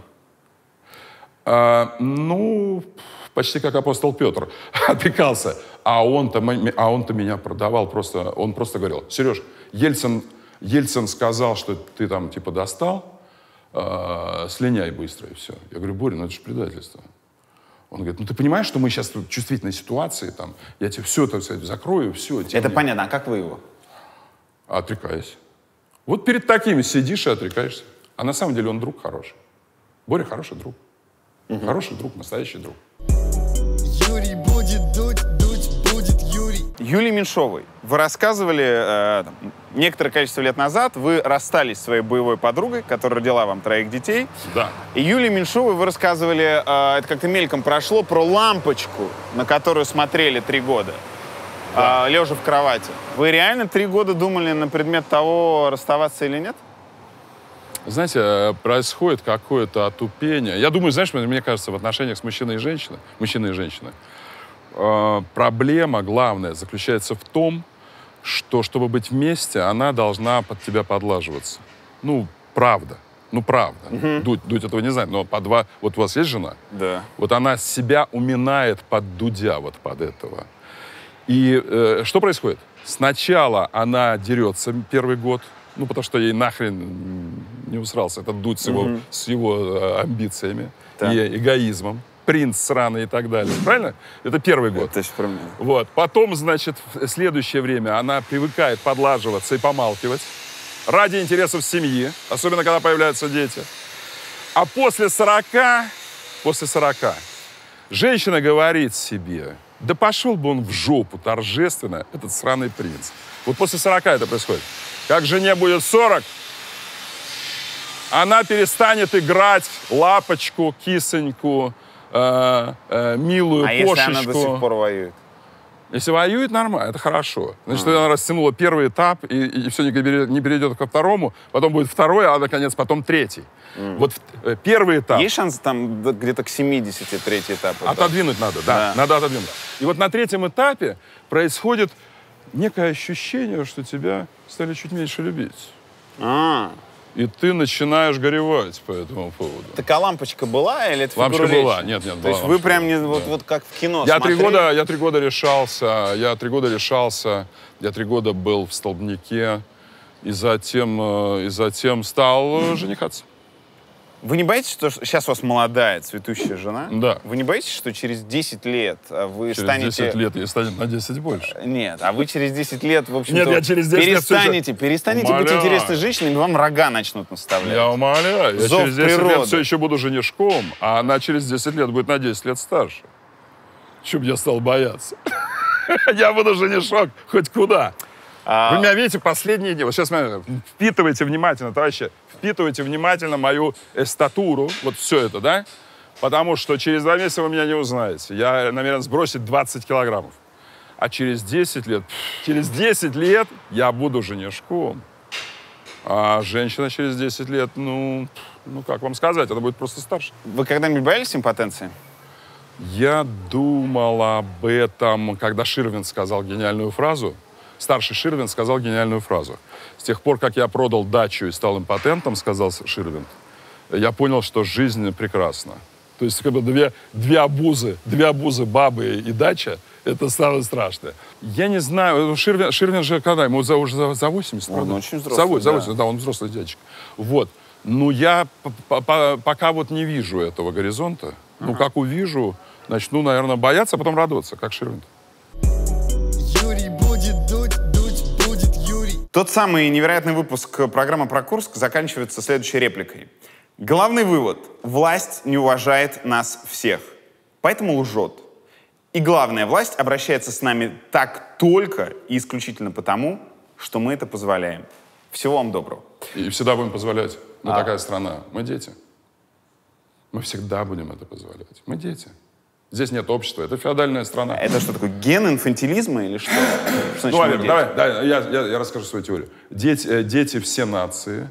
Почти как апостол Петр. Опекался. А он-то меня продавал просто. Он просто говорил, Сереж, Ельцин сказал, что ты там типа достал, слиняй быстро, и все. Я говорю, Боря, это же предательство. Он говорит, ты понимаешь, что мы сейчас в чувствительной ситуации, там, я тебе все, так сказать, закрою, все. Это понятно, а как вы его? Отрекаюсь. Вот перед такими сидишь и отрекаешься. А на самом деле он друг хороший. Боря хороший друг. Хороший друг, настоящий друг. Юрий будет дуть будет Юрий. Юлии Меньшовой. Вы рассказывали некоторое количество лет назад, вы расстались с своей боевой подругой, которая родила вам 3 детей. Да. И Юлии Меньшовой вы рассказывали, это как-то мельком прошло, про лампочку, на которую смотрели 3 года, лежа в кровати. Вы реально 3 года думали на предмет того, расставаться или нет? Знаете, происходит какое-то отупение. Я думаю, знаешь, мне кажется, в отношениях с мужчиной и женщиной, проблема главная заключается в том, что, чтобы быть вместе, она должна под тебя подлаживаться. Правда. Дудь этого не знает, но вот у вас есть жена? Да. Вот она себя уминает под Дудя, вот под этого. И что происходит? Сначала она дерется первый год, потому что ей нахрен не усрался этот Дудь с его амбициями и эгоизмом. принц сраный и так далее. Правильно? Это первый год. Это про меня. Вот. Потом, значит, в следующее время она привыкает подлаживаться и помалкивать ради интересов семьи, особенно когда появляются дети. А после 40, женщина говорит себе, да пошел бы он в жопу торжественно, этот сраный принц. Вот после 40 это происходит. Как жене будет 40, она перестанет играть лапочку, кисоньку, милую А кошечку. если она до сих пор воюет? Если воюет, нормально, это хорошо. Значит, она растянула первый этап, и все не перейдет ко второму, потом будет второй, а, наконец, потом третий. Вот первый этап. Есть шанс там где-то к 70 третий этап? Отодвинуть надо, да, надо отодвинуть. И вот на третьем этапе происходит некое ощущение, что тебя стали чуть меньше любить. И ты начинаешь горевать по этому поводу. Так а лампочка была или это Лампочка фигура была, речи? нет, То есть вы прям не вот как в кино Я смотрели? 3 года решался, я 3 года был в столбняке, и затем стал женихаться. Вы не боитесь, что сейчас у вас молодая, цветущая жена? Да. Вы не боитесь, что через 10 лет вы Через станете... 10 лет ей станет на 10 больше. Нет, а вы через 10 лет, в общем-то, Нет, я через 10 лет перестанете быть Умоляю. интересной женщиной, и вам рога начнут наставлять. Я умоляю, я Зов через 10 лет природы. все еще буду женишком, а она через 10 лет будет на 10 лет старше. Чего бы я стал бояться? Я буду женишок хоть куда. Вы меня видите последние дни. Вот сейчас впитывайте внимательно, товарищи, впитывайте внимательно мою статуру, вот все это, да? Потому что через 2 месяца вы меня не узнаете. Я намерен сбросить 20 килограммов. А через 10 лет я буду женишком. А женщина через 10 лет, ну как вам сказать, она будет просто старше. Вы когда-нибудь боялись импотенции? Я думал об этом, когда Ширвин сказал гениальную фразу. Старший Ширвин сказал гениальную фразу. С тех пор, как я продал дачу и стал импотентом, сказал Ширвин, я понял, что жизнь прекрасна. То есть как бы две обузы, бабы и дача, это самое страшное. Я не знаю, Ширвин же когда? Ему уже за 80, правда? Он очень взрослый, За 80, да, он взрослый дядечка. Вот. Ну, я пока вот не вижу этого горизонта. Ну, как увижу, начну, наверное, бояться, а потом радоваться, как Ширвин. Юрий будет дуть будет Юрий. Тот самый невероятный выпуск программы про Курск заканчивается следующей репликой. Главный вывод. Власть не уважает нас всех, поэтому лжет. И главное, власть обращается с нами так только и исключительно потому, что мы это позволяем. Всего вам доброго. И всегда будем позволять. Мы такая страна. Мы дети. Мы всегда будем это позволять. Мы дети. Здесь нет общества. Это феодальная страна. Это что такое, ген инфантилизма или что? Что Ну, значит мы Валер, дети? давай, я расскажу свою теорию. Дети все нации.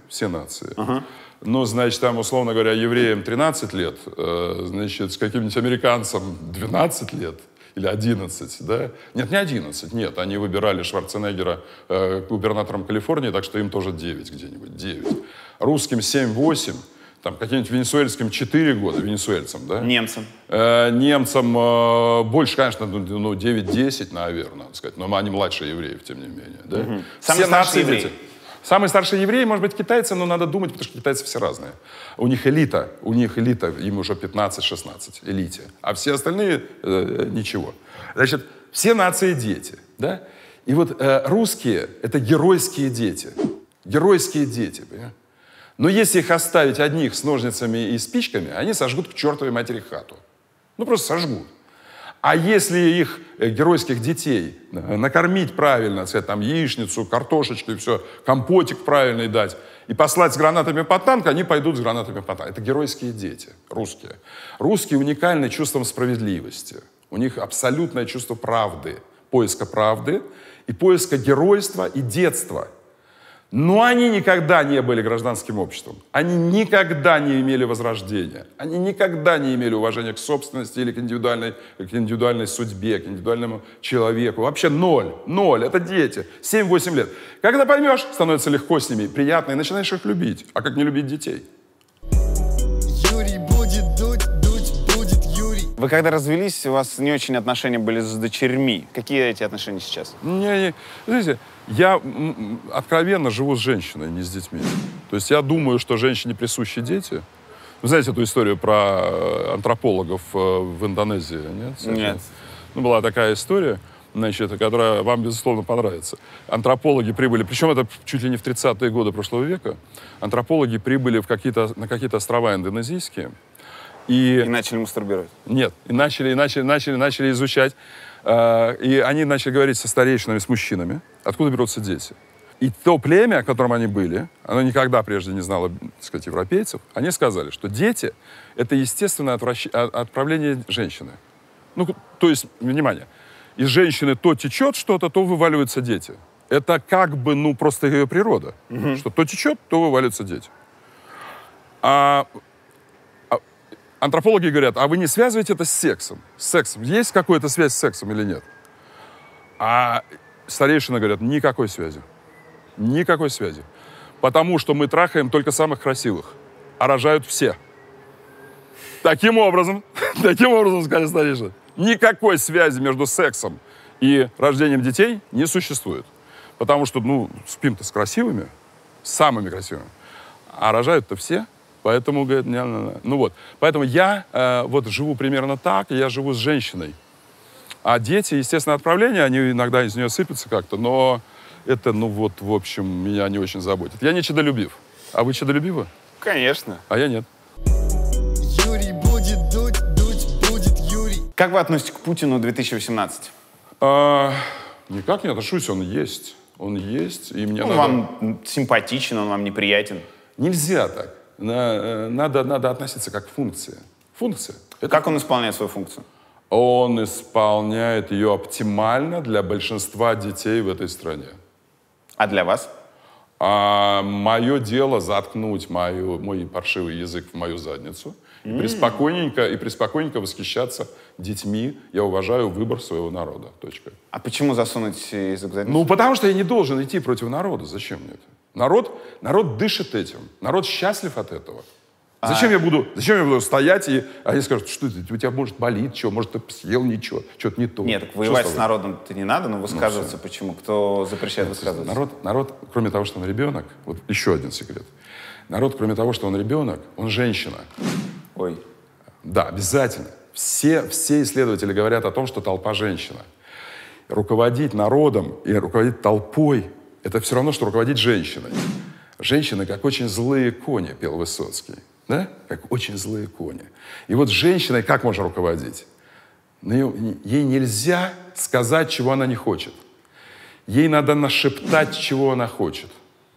Ну, значит, там, условно говоря, евреям 13 лет, значит, с каким-нибудь американцем 12 лет или 11, да? Нет, не 11, нет. Они выбирали Шварценеггера губернатором Калифорнии, так что им тоже 9 где-нибудь, 9. Русским 7-8, там, каким-нибудь венесуэльским 4 года, венесуэльцам, да? Немцам. Немцам больше, конечно, 9-10, наверное, надо сказать. Но они младше евреев, тем не менее. Да? Самый Все старший нации еврей. дети. Самые старшие евреи, может быть, китайцы, но надо думать, потому что китайцы все разные. У них элита, им уже 15-16, элите. А все остальные ничего. Значит, все нации дети, да? И вот русские — это геройские дети. Геройские дети, понимаешь? Но если их оставить одних с ножницами и спичками, они сожгут к чертовой матери хату. Ну, просто сожгут. А если их, геройских детей, накормить правильно, сказать, там, яичницу, картошечку и все, компотик правильный дать, и послать с гранатами под танк, они пойдут с гранатами под танк. Это геройские дети, русские. Русские уникальны чувством справедливости. У них абсолютное чувство правды, поиска правды и поиска геройства и детства. Но они никогда не были гражданским обществом. Они никогда не имели возрождения. Они никогда не имели уважения к собственности или к индивидуальной судьбе, к индивидуальному человеку. Вообще ноль. Ноль. Это дети. 7-8 лет. Когда поймешь, становится легко с ними, приятно, и начинаешь их любить. А как не любить детей? Юрий будет дуть будет Юрий. Вы когда развелись, у вас не очень отношения были с дочерьми. Какие эти отношения сейчас? Знаете, я откровенно живу с женщиной, не с детьми. То есть я думаю, что женщине присущи дети. Вы знаете эту историю про антропологов в Индонезии? Нет? Нет. Ну, была такая история, значит, которая вам, безусловно, понравится. Антропологи прибыли, причем это чуть ли не в 30-е годы прошлого века, антропологи прибыли на какие-то острова индонезийские. И начали мастурбировать. Нет, и начали изучать. И они начали говорить со старейшинами, с мужчинами, откуда берутся дети. И то племя, в котором они были, оно никогда прежде не знало, так сказать, европейцев, они сказали, что дети — это естественное отправление женщины. Ну, то есть, внимание, из женщины то течет что-то, то вываливаются дети. Это как бы, ну, просто ее природа. Что то течет, то вываливаются дети. Антропологи говорят, а вы не связываете это с сексом? С сексом. Есть какая-то связь с сексом или нет? А старейшины говорят, никакой связи. Никакой связи. Потому что мы трахаем только самых красивых, а рожают все. Таким образом, сказали старейшины, никакой связи между сексом и рождением детей не существует. Потому что, ну, спим-то с красивыми, с самыми красивыми, а рожают-то все. Поэтому, говорит, ну вот. Поэтому я вот живу примерно так, я живу с женщиной. А дети, естественно, отправления, они иногда из нее сыпятся как-то, но это, ну вот, в общем, меня не очень заботит. Я не чадолюбив. А вы чадолюбивы? Конечно. А я нет. Юрий будет дуть, дуть будет Юрий. Как вы относитесь к Путину 2018? Никак не отношусь, он есть. Он есть, и мне Он надо... вам симпатичен, он вам неприятен. Нельзя так. Надо относиться как к функции. Функция. Как он исполняет свою функцию? Он исполняет ее оптимально для большинства детей в этой стране. А для вас? Мое дело заткнуть мой паршивый язык в мою задницу и преспокойненько восхищаться детьми. Я уважаю выбор своего народа. Точка. А почему засунуть язык в задницу? Ну, потому что я не должен идти против народа. Зачем мне это? Народ дышит этим. Народ счастлив от этого. Зачем я буду стоять, и они скажут, что это, у тебя, может, болит, что, может, ты съел ничего, что-то не то. Нет, так воевать с народом-то не надо, но высказываться почему? Кто запрещает высказываться? Народ, кроме того, что он ребенок, вот еще один секрет. Народ, кроме того, что он ребенок, он женщина. Ой. Да, обязательно. Все исследователи говорят о том, что толпа женщина. Руководить народом и руководить толпой — это все равно, что руководить женщиной. Женщины, как очень злые кони, пел Высоцкий. Да? Как очень злые кони. И вот с женщиной как можно руководить? Ей нельзя сказать, чего она не хочет. Ей надо нашептать, чего она хочет.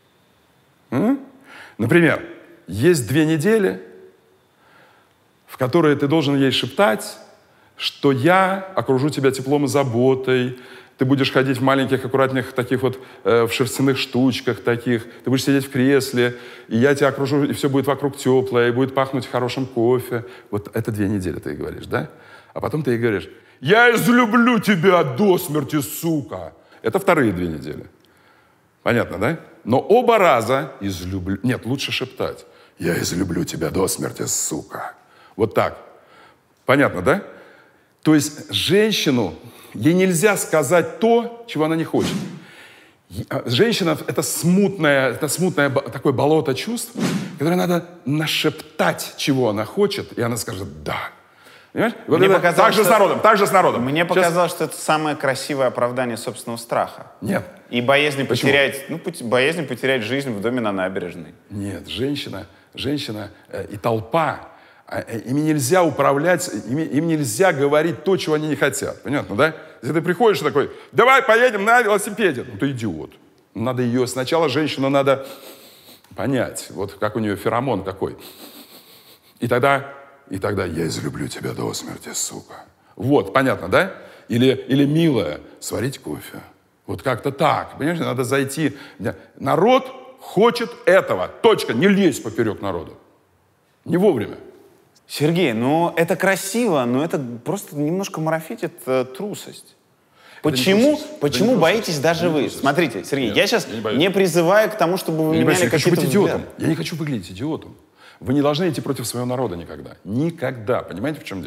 Например, есть 2 недели, в которые ты должен ей шептать, что я окружу тебя теплом и заботой, ты будешь ходить в маленьких, аккуратных таких вот в шерстяных штучках таких, ты будешь сидеть в кресле, и я тебя окружу, и все будет вокруг теплое, и будет пахнуть хорошим кофе. Вот это 2 недели ты ей говоришь, да? А потом ты ей говоришь, я излюблю тебя до смерти, сука. Это вторые 2 недели. Понятно, да? Но оба раза излюблю... Нет, лучше шептать. Я излюблю тебя до смерти, сука. Вот так. Понятно, да? То есть женщину, ей нельзя сказать то, чего она не хочет. Женщина — это смутное такое болото чувств, которое надо нашептать, чего она хочет, и она скажет «да». Понимаешь? Вот Мне это показалось, так же с народом. Мне показалось, что это самое красивое оправдание собственного страха. Нет. И боязни потерять жизнь в доме на набережной. Нет, женщина и толпа, ими нельзя управлять, им нельзя говорить то, чего они не хотят. Понятно, да? Если ты приходишь такой, давай поедем на велосипеде. Ну, ты идиот. Надо ее, сначала женщину надо понять, вот как у нее феромон какой. И тогда я излюблю тебя до смерти, сука. Вот, понятно, да? Или милая, сварить кофе. Вот как-то так. Понимаешь, надо зайти. Народ хочет этого. Точка. Не лезь поперек народа. Не вовремя. Сергей, ну это красиво, но это просто немножко марафетит трусость. Почему боитесь даже вы? Смотрите, Сергей, я сейчас не призываю к тому, чтобы вы меняли какие-то взгляды. Я не хочу выглядеть идиотом. Вы не должны идти против своего народа никогда. Никогда. Понимаете, в чем дело?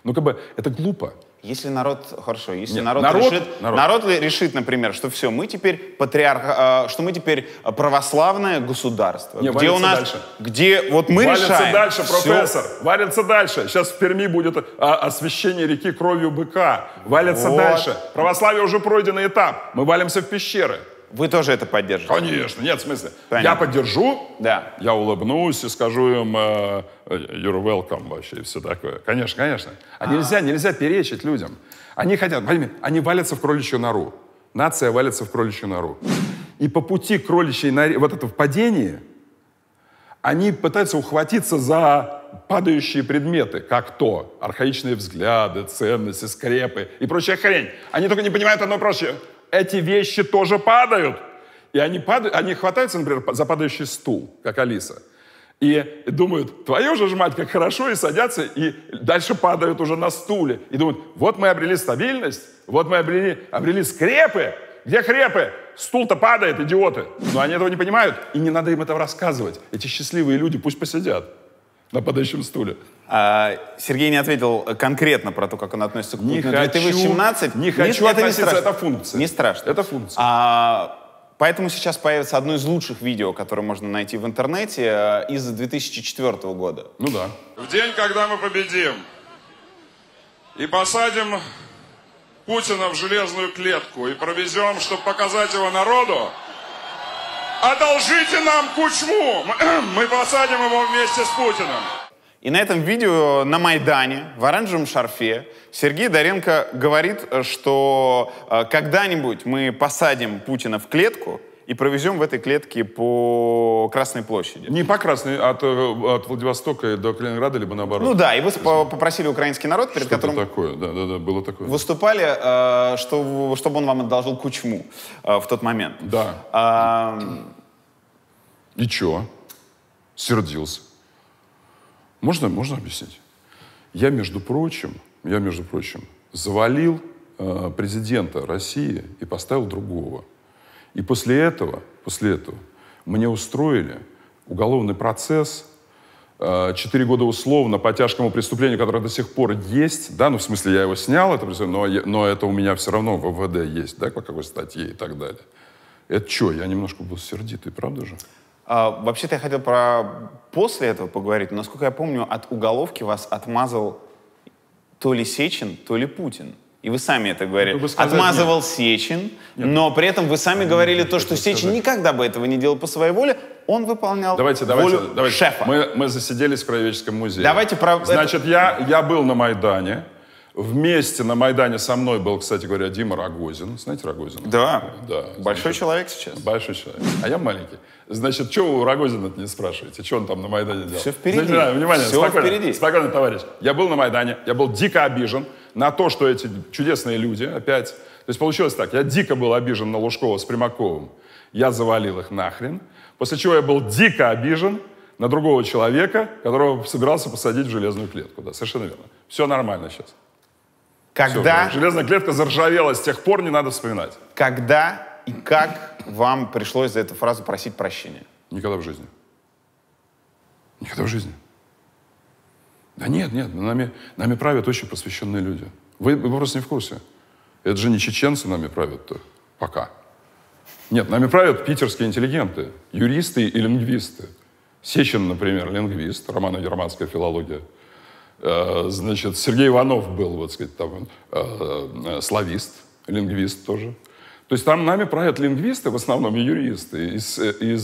Ну, как бы, это глупо. Если народ, хорошо, если Нет, народ решит, например, что все, мы теперь что мы теперь православное государство, Не, где у нас, дальше. где вот мы Валится решаем. дальше, всё. профессор, валится дальше. Сейчас в Перми будет освящение реки кровью быка. Валится Вот. дальше. Православие уже пройденный этап. Мы валимся в пещеры. Вы тоже это поддержите? Конечно, нет, в смысле. Понятно. Я поддержу, Да. я улыбнусь и скажу им you're welcome вообще и все такое. Конечно, конечно. А нельзя перечить людям. Они хотят, пойми, они валятся в кроличью нору. Нация валится в кроличью нору. И по пути к кроличьей норе, вот это в падении, они пытаются ухватиться за падающие предметы, как то архаичные взгляды, ценности, скрепы и прочая хрень. Они только не понимают одно прочее. Эти вещи тоже падают. И они хватаются, например, за падающий стул, как Алиса. И думают, твою же ж мать, как хорошо, и садятся, и дальше падают уже на стуле. И думают, вот мы обрели стабильность, вот мы обрели скрепы. Где скрепы? Стул-то падает, идиоты. Но они этого не понимают, и не надо им этого рассказывать. Эти счастливые люди пусть посидят на падающем стуле. Сергей не ответил конкретно про то, как он относится к Путину. Не хочу относиться, это функция. Не страшно. Это функция. Поэтому сейчас появится одно из лучших видео, которое можно найти в интернете, из 2004 года. Ну да. В день, когда мы победим и посадим Путина в железную клетку и провезем, чтобы показать его народу, одолжите нам Кучму, мы посадим его вместе с Путиным. И на этом видео на Майдане в оранжевом шарфе Сергей Доренко говорит, что когда-нибудь мы посадим Путина в клетку и провезем в этой клетке по Красной площади. Не по Красной, от Владивостока до Калининграда, либо наоборот. Ну да, и вы попросили украинский народ, перед которым такое, да, было такое. выступали, чтобы он вам одолжил Кучму в тот момент. Да. И чё? Сердился. Можно объяснить? Я, между прочим, завалил президента России и поставил другого. И после этого мне устроили уголовный процесс, 4 года условно по тяжкому преступлению, которое до сих пор есть, да, ну, в смысле, я его снял, это преступление, но это у меня все равно в ВВД есть, да, по какой статье и так далее. Это что, я немножко был сердитый, правда же? Вообще-то я хотел после этого поговорить, но, насколько я помню, от уголовки вас отмазал то ли Сечин, то ли Путин. И вы сами это говорили. Отмазывал Сечин, но при этом вы сами говорили то, что Сечин никогда бы этого не делал по своей воле, он выполнял волю шефа. Мы засиделись в Краеведческом музее. Значит, я был на Майдане. Вместе на Майдане со мной был, кстати говоря, Дима Рогозин. Знаете Рогозина? Да. Большой человек сейчас. Большой человек. А я маленький. Значит, что вы у Рогозина-то не спрашиваете? Что он там на Майдане делал? Все впереди. Значит, внимание, все впереди. Спокойно, товарищ. Я был на Майдане, я был дико обижен на то, что эти чудесные люди опять... То есть получилось так, я дико был обижен на Лужкова с Примаковым. Я завалил их нахрен. После чего я был дико обижен на другого человека, которого собирался посадить в железную клетку. Да, совершенно верно. Все нормально сейчас. Когда... Все, железная клетка заржавела, с тех пор не надо вспоминать. Когда и как вам пришлось за эту фразу просить прощения? Никогда в жизни. Никогда в жизни. Да нет, нами правят очень просвещенные люди. Вы просто не в курсе. Это же не чеченцы нами правят-то. Пока. Нет, нами правят питерские интеллигенты, юристы и лингвисты. Сечин, например, лингвист, романо-германская филология. Значит, Сергей Иванов был, вот сказать, там, славист, лингвист тоже. То есть там нами правят лингвисты, в основном и юристы, из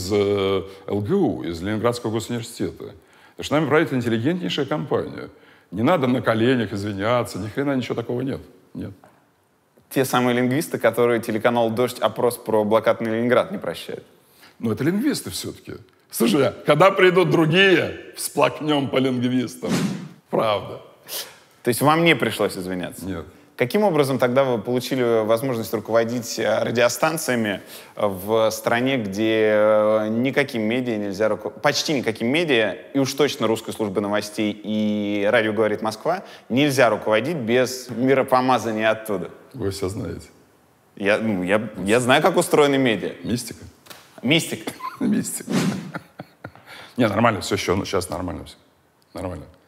ЛГУ, из Ленинградского госуниверситета. Потому что нами правит интеллигентнейшая компания. Не надо на коленях извиняться, ни хрена ничего такого нет. Нет. Те самые лингвисты, которые телеканал «Дождь» опрос про блокадный Ленинград не прощает. Ну, это лингвисты все-таки. Слушай, когда придут другие, всплакнем по лингвистам. Правда. То есть вам не пришлось извиняться? Нет. Каким образом тогда вы получили возможность руководить радиостанциями в стране, где никаким медиа нельзя руководить, почти никаким медиа, и уж точно русской службы новостей и радио «Говорит Москва» нельзя руководить без миропомазания оттуда? Вы все знаете. Я знаю, как устроены медиа. Мистика. Мистика. Мистика. Не, нормально все, сейчас нормально все. Нормально.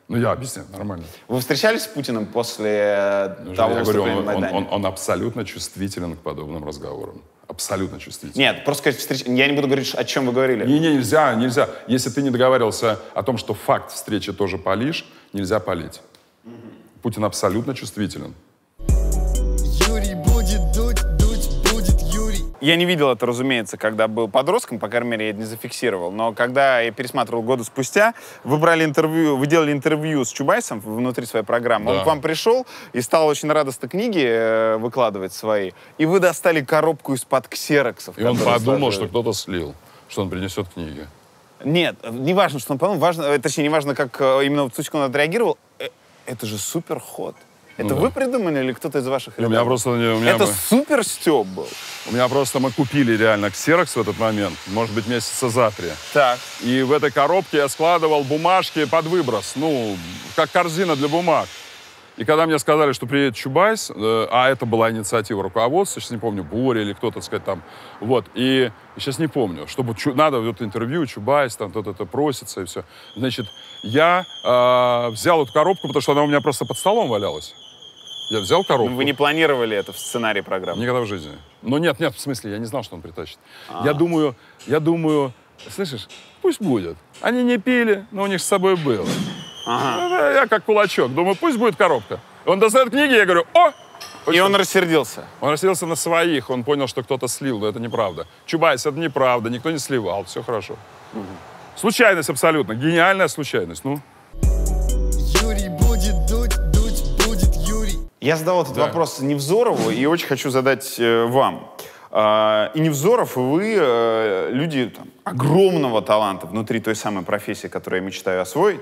Ну, я объясняю, нормально. Вы встречались с Путиным после того Я говорю, выступления на Майдане? он абсолютно чувствителен к подобным разговорам. Абсолютно чувствителен. Нет, просто сказать, я не буду говорить, о чем вы говорили. Нельзя. Если ты не договаривался о том, что факт встречи тоже палишь, нельзя палить. Путин абсолютно чувствителен. Юрий будет дуть, будет Юрий. Я не видел это, разумеется, когда был подростком, по крайней мере, я это не зафиксировал. Но когда я пересматривал годы спустя, вы делали интервью с Чубайсом внутри своей программы. Да. Он к вам пришел и стал очень радостно книги выкладывать свои. И вы достали коробку из-под ксероксов. И он подумал, сложили. что кто-то слил, что он принесет книги. Нет, не важно, что он подумал, важно, точнее, не важно, как именно Цучкин отреагировал. Это же супер ход. Это вы придумали или кто-то из ваших ребят? У меня просто... Это супер стёб был. У меня просто мы купили реально ксерокс в этот момент, может быть, месяца за 3. Так. И в этой коробке я складывал бумажки под выброс, ну, как корзина для бумаг. И когда мне сказали, что приедет Чубайс, а это была инициатива руководства, сейчас не помню, Боря или кто-то, так сказать, там, вот, и сейчас не помню, чтобы надо вот интервью, Чубайс, там, кто-то это просится и все. Значит, я взял эту коробку, потому что она у меня просто под столом валялась. Я взял коробку. Вы не планировали это в сценарии программы? Никогда в жизни. Ну нет, в смысле, я не знал, что он притащит. Я думаю, слышишь, пусть будет. Они не пили, но у них с собой было. Ага. Я как кулачок. Думаю, пусть будет коробка. Он достает книги, я говорю, о! И он рассердился. Он рассердился на своих, он понял, что кто-то слил, но это неправда. Чубайс, это неправда, никто не сливал, все хорошо. Случайность абсолютно, гениальная случайность, ну. Юрий будет дуть, будет Юрий. Я задал этот вопрос Невзорову и очень хочу задать вам. И Невзоров, и вы люди там, огромного таланта внутри той самой профессии, которую я мечтаю освоить.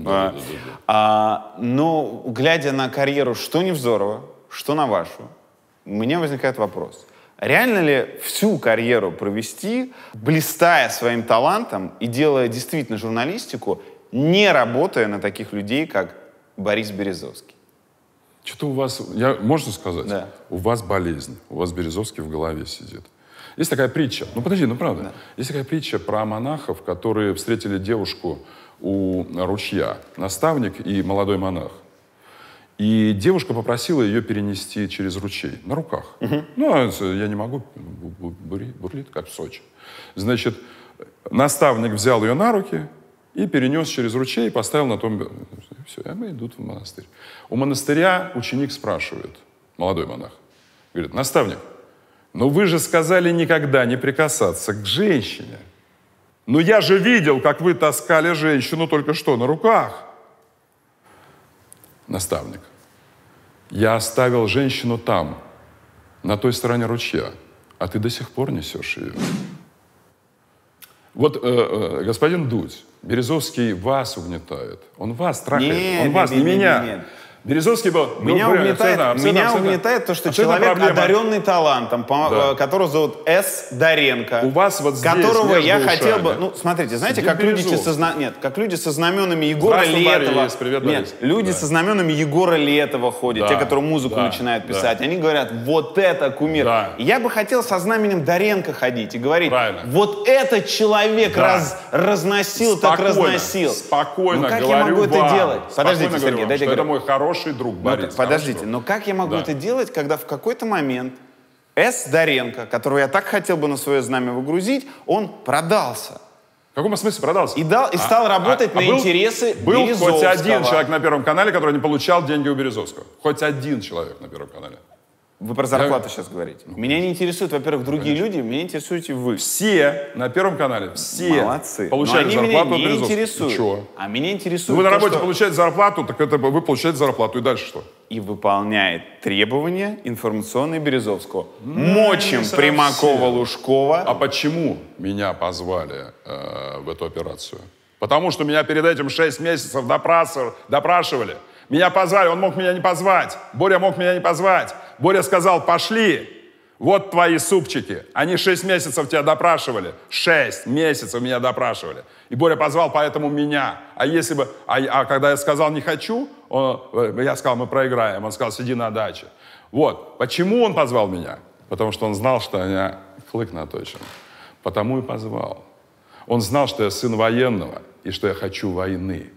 Но глядя на карьеру что Невзорова, что на вашу, у меня возникает вопрос. Реально ли всю карьеру провести, блистая своим талантом и делая действительно журналистику, не работая на таких людей, как Борис Березовский? Что-то у вас, можно сказать? Да. У вас болезнь, у вас Березовский в голове сидит. Есть такая притча, подожди, правда. Да. Есть такая притча про монахов, которые встретили девушку у ручья, наставник и молодой монах. И девушка попросила ее перенести через ручей на руках. Ну, я не могу, бурлит, как в Сочи. Значит, наставник взял ее на руки и перенес через ручей, поставил на том... Все, и они идут в монастырь. У монастыря ученик спрашивает, молодой монах, говорит, наставник, но вы же сказали никогда не прикасаться к женщине. Но я же видел, как вы таскали женщину только что на руках. Наставник, я оставил женщину там, на той стороне ручья, а ты до сих пор несешь ее. Вот господин Дудь, Березовский вас угнетает. Он вас трахает. Он вас, не меня. Нет. Березовский был... Меня угнетает то, что человек, одаренный талантом, которого зовут С. Доренко, у вас вот здесь, которого я хотел бы... Ну, смотрите, знаете, как люди со знаменами Егора Летова... Люди со знаменами Егора Летова ходят, те, которые музыку начинают писать. Они говорят, вот это кумир. И я бы хотел со знаменем Доренко ходить и говорить, вот этот человек разносил, так разносил. Спокойно говорю вам. Как я могу это делать? Подождите, Сергей, дайте это мой хороший друг Борис. Подождите, но как я могу это делать, когда в какой-то момент С. Доренко, которого я так хотел бы на свое знамя выгрузить, он продался. В каком смысле продался? И стал работать на интересы Березовского. Был хоть один человек на Первом канале, который не получал деньги у Березовского. Хоть один человек на Первом канале. Вы про зарплату сейчас говорите. Меня не интересуют, во-первых, другие люди, меня интересуете вы. Все на Первом канале, все молодцы. получают зарплату от Березовского. Интересуют. А меня интересует вы на работе получаете зарплату, так это вы получаете зарплату. И дальше что? И выполняет требования информационной Березовского. Мочим Примакова-Лужкова. А почему меня позвали в эту операцию? Потому что меня перед этим 6 месяцев допрашивали. Меня позвали, он мог меня не позвать. Боря мог меня не позвать. Боря сказал, пошли, вот твои супчики. Они 6 месяцев тебя допрашивали. 6 месяцев меня допрашивали. И Боря позвал поэтому меня. А если бы, когда я сказал не хочу, я сказал, мы проиграем. Он сказал, сиди на даче. Вот. Почему он позвал меня? Потому что он знал, что я клык наточен. Потому и позвал. Он знал, что я сын военного и что я хочу войны.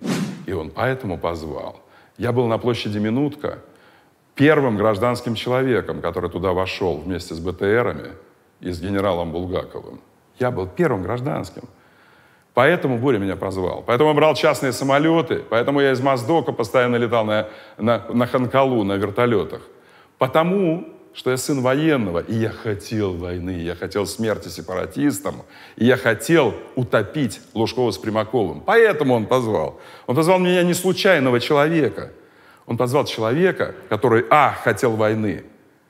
И он поэтому позвал. Я был на площади Минутка первым гражданским человеком, который туда вошел вместе с БТРами и с генералом Булгаковым. Я был первым гражданским. Поэтому Боря меня позвал. Поэтому я брал частные самолеты, поэтому я из Моздока постоянно летал на Ханкалу, на вертолетах. Потому что я сын военного, и я хотел войны, я хотел смерти сепаратистам, и я хотел утопить Лужкова с Примаковым. Поэтому он позвал. Он позвал меня не случайного человека. Он позвал человека, который, а, хотел войны,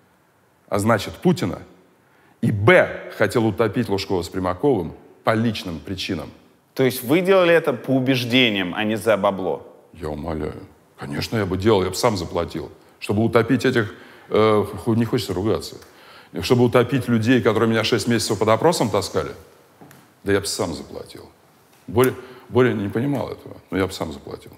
а значит, Путина, и, б, хотел утопить Лужкова с Примаковым по личным причинам. То есть вы делали это по убеждениям, а не за бабло? Я умоляю. Конечно, я бы делал, я бы сам заплатил. Чтобы утопить этих... не хочется ругаться. Чтобы утопить людей, которые меня 6 месяцев под опросом таскали, да я бы сам заплатил. Боря не понимал этого, но я бы сам заплатил.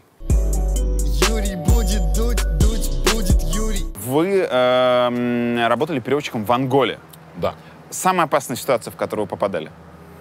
Юрий будет дуть, дуть будет Юрий. Вы работали переводчиком в Анголе. Да. Самая опасная ситуация, в которую вы попадали?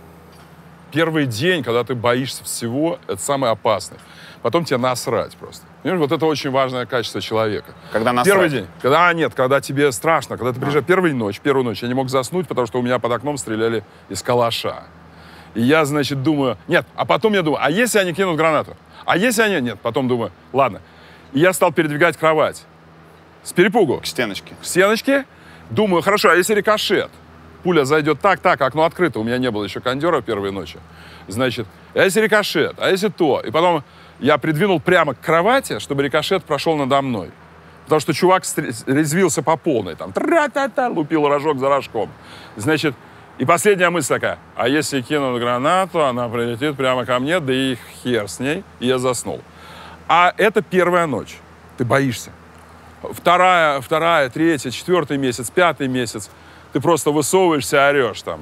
Первый день, когда ты боишься всего, это самый опасный. Потом тебе насрать просто. Понимаешь, вот это очень важное качество человека. Когда насрать? Первый день. Когда тебе страшно, когда ты приезжаешь первую ночь я не мог заснуть, потому что у меня под окном стреляли из калаша. И я, значит, думаю, нет, а потом я думаю, а если они кинут гранату? А если они, нет, потом думаю, ладно. И я стал передвигать кровать. С перепугу. К стеночке. К стеночке. Думаю, хорошо, а если рикошет? Пуля зайдет так, окно открыто. У меня не было еще кондера первой ночи. Значит, а если рикошет? А если то? И потом я придвинул прямо к кровати, чтобы рикошет прошел надо мной. Потому что чувак резвился по полной. Там тра-та-та, лупил рожок за рожком. Значит, и последняя мысль такая. А если кинут гранату, она прилетит прямо ко мне, да и хер с ней. И я заснул. А это первая ночь. Ты боишься. Вторая, третья, 4-й месяц, 5-й месяц. Ты просто высовываешься, орешь там.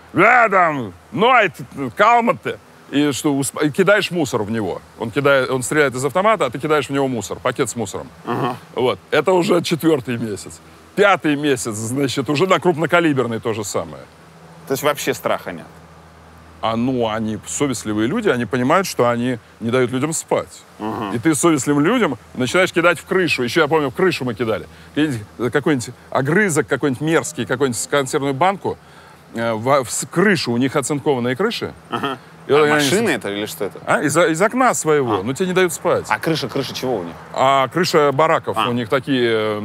Калматы. И что, и кидаешь мусор в него. Он стреляет из автомата, а ты кидаешь в него мусор, пакет с мусором. Вот. Это уже 4-й месяц. 5-й месяц, значит, уже на крупнокалиберный то же самое. То есть вообще страха нет? Они совестливые люди, они понимают, что они не дают людям спать. И ты совестливым людям начинаешь кидать в крышу. Еще я помню, в крышу мы кидали. Какой-нибудь огрызок, какой-нибудь мерзкий, какую-нибудь консервную банку. В крышу, у них оцинкованные крыши. Машины это или что это? Из окна своего, но тебе не дают спать. А крыша чего у них? Крыша бараков, у них такие,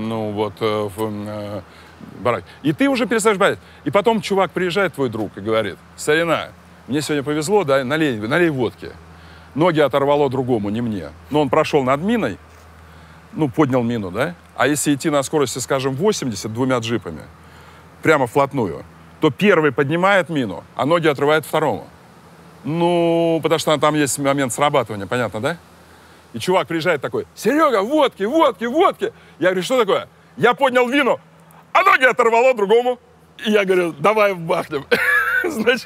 бараки. И ты уже перестаешь бояться. И потом чувак приезжает, твой друг, и говорит, старина, мне сегодня повезло, да, налей водки. Ноги оторвало другому, не мне. Но он прошел над миной, поднял мину, да? А если идти на скорости, скажем, 80 2 джипами, прямо вплотную, то первый поднимает мину, а ноги отрывает второму. Потому что там есть момент срабатывания, понятно, да? И чувак приезжает такой, Серега, водки. Я говорю, что такое? Я поднял мину, а ноги оторвало другому. И я говорю, давай бахнем. Значит,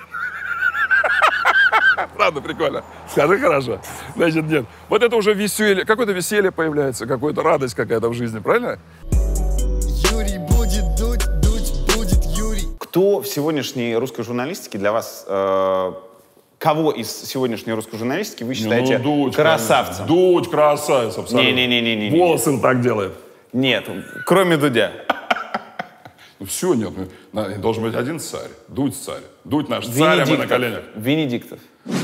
правда, прикольно. Скажи, хорошо. Значит, нет. Вот это уже веселье, какое-то веселье появляется, какая-то радость какая-то в жизни, правильно? Юрий будет дуть, дуть будет Юрий. Кто в сегодняшней русской журналистике для вас... Кого из сегодняшней русской журналистики вы считаете Дудь, красавцем? Дудь красавец, абсолютно. Не. Волосы так делает. Нет, кроме Дудя. Все, нет. Должен быть один царь. Дудь царь. Дудь наш царь, а мы на коленях. Венедиктов.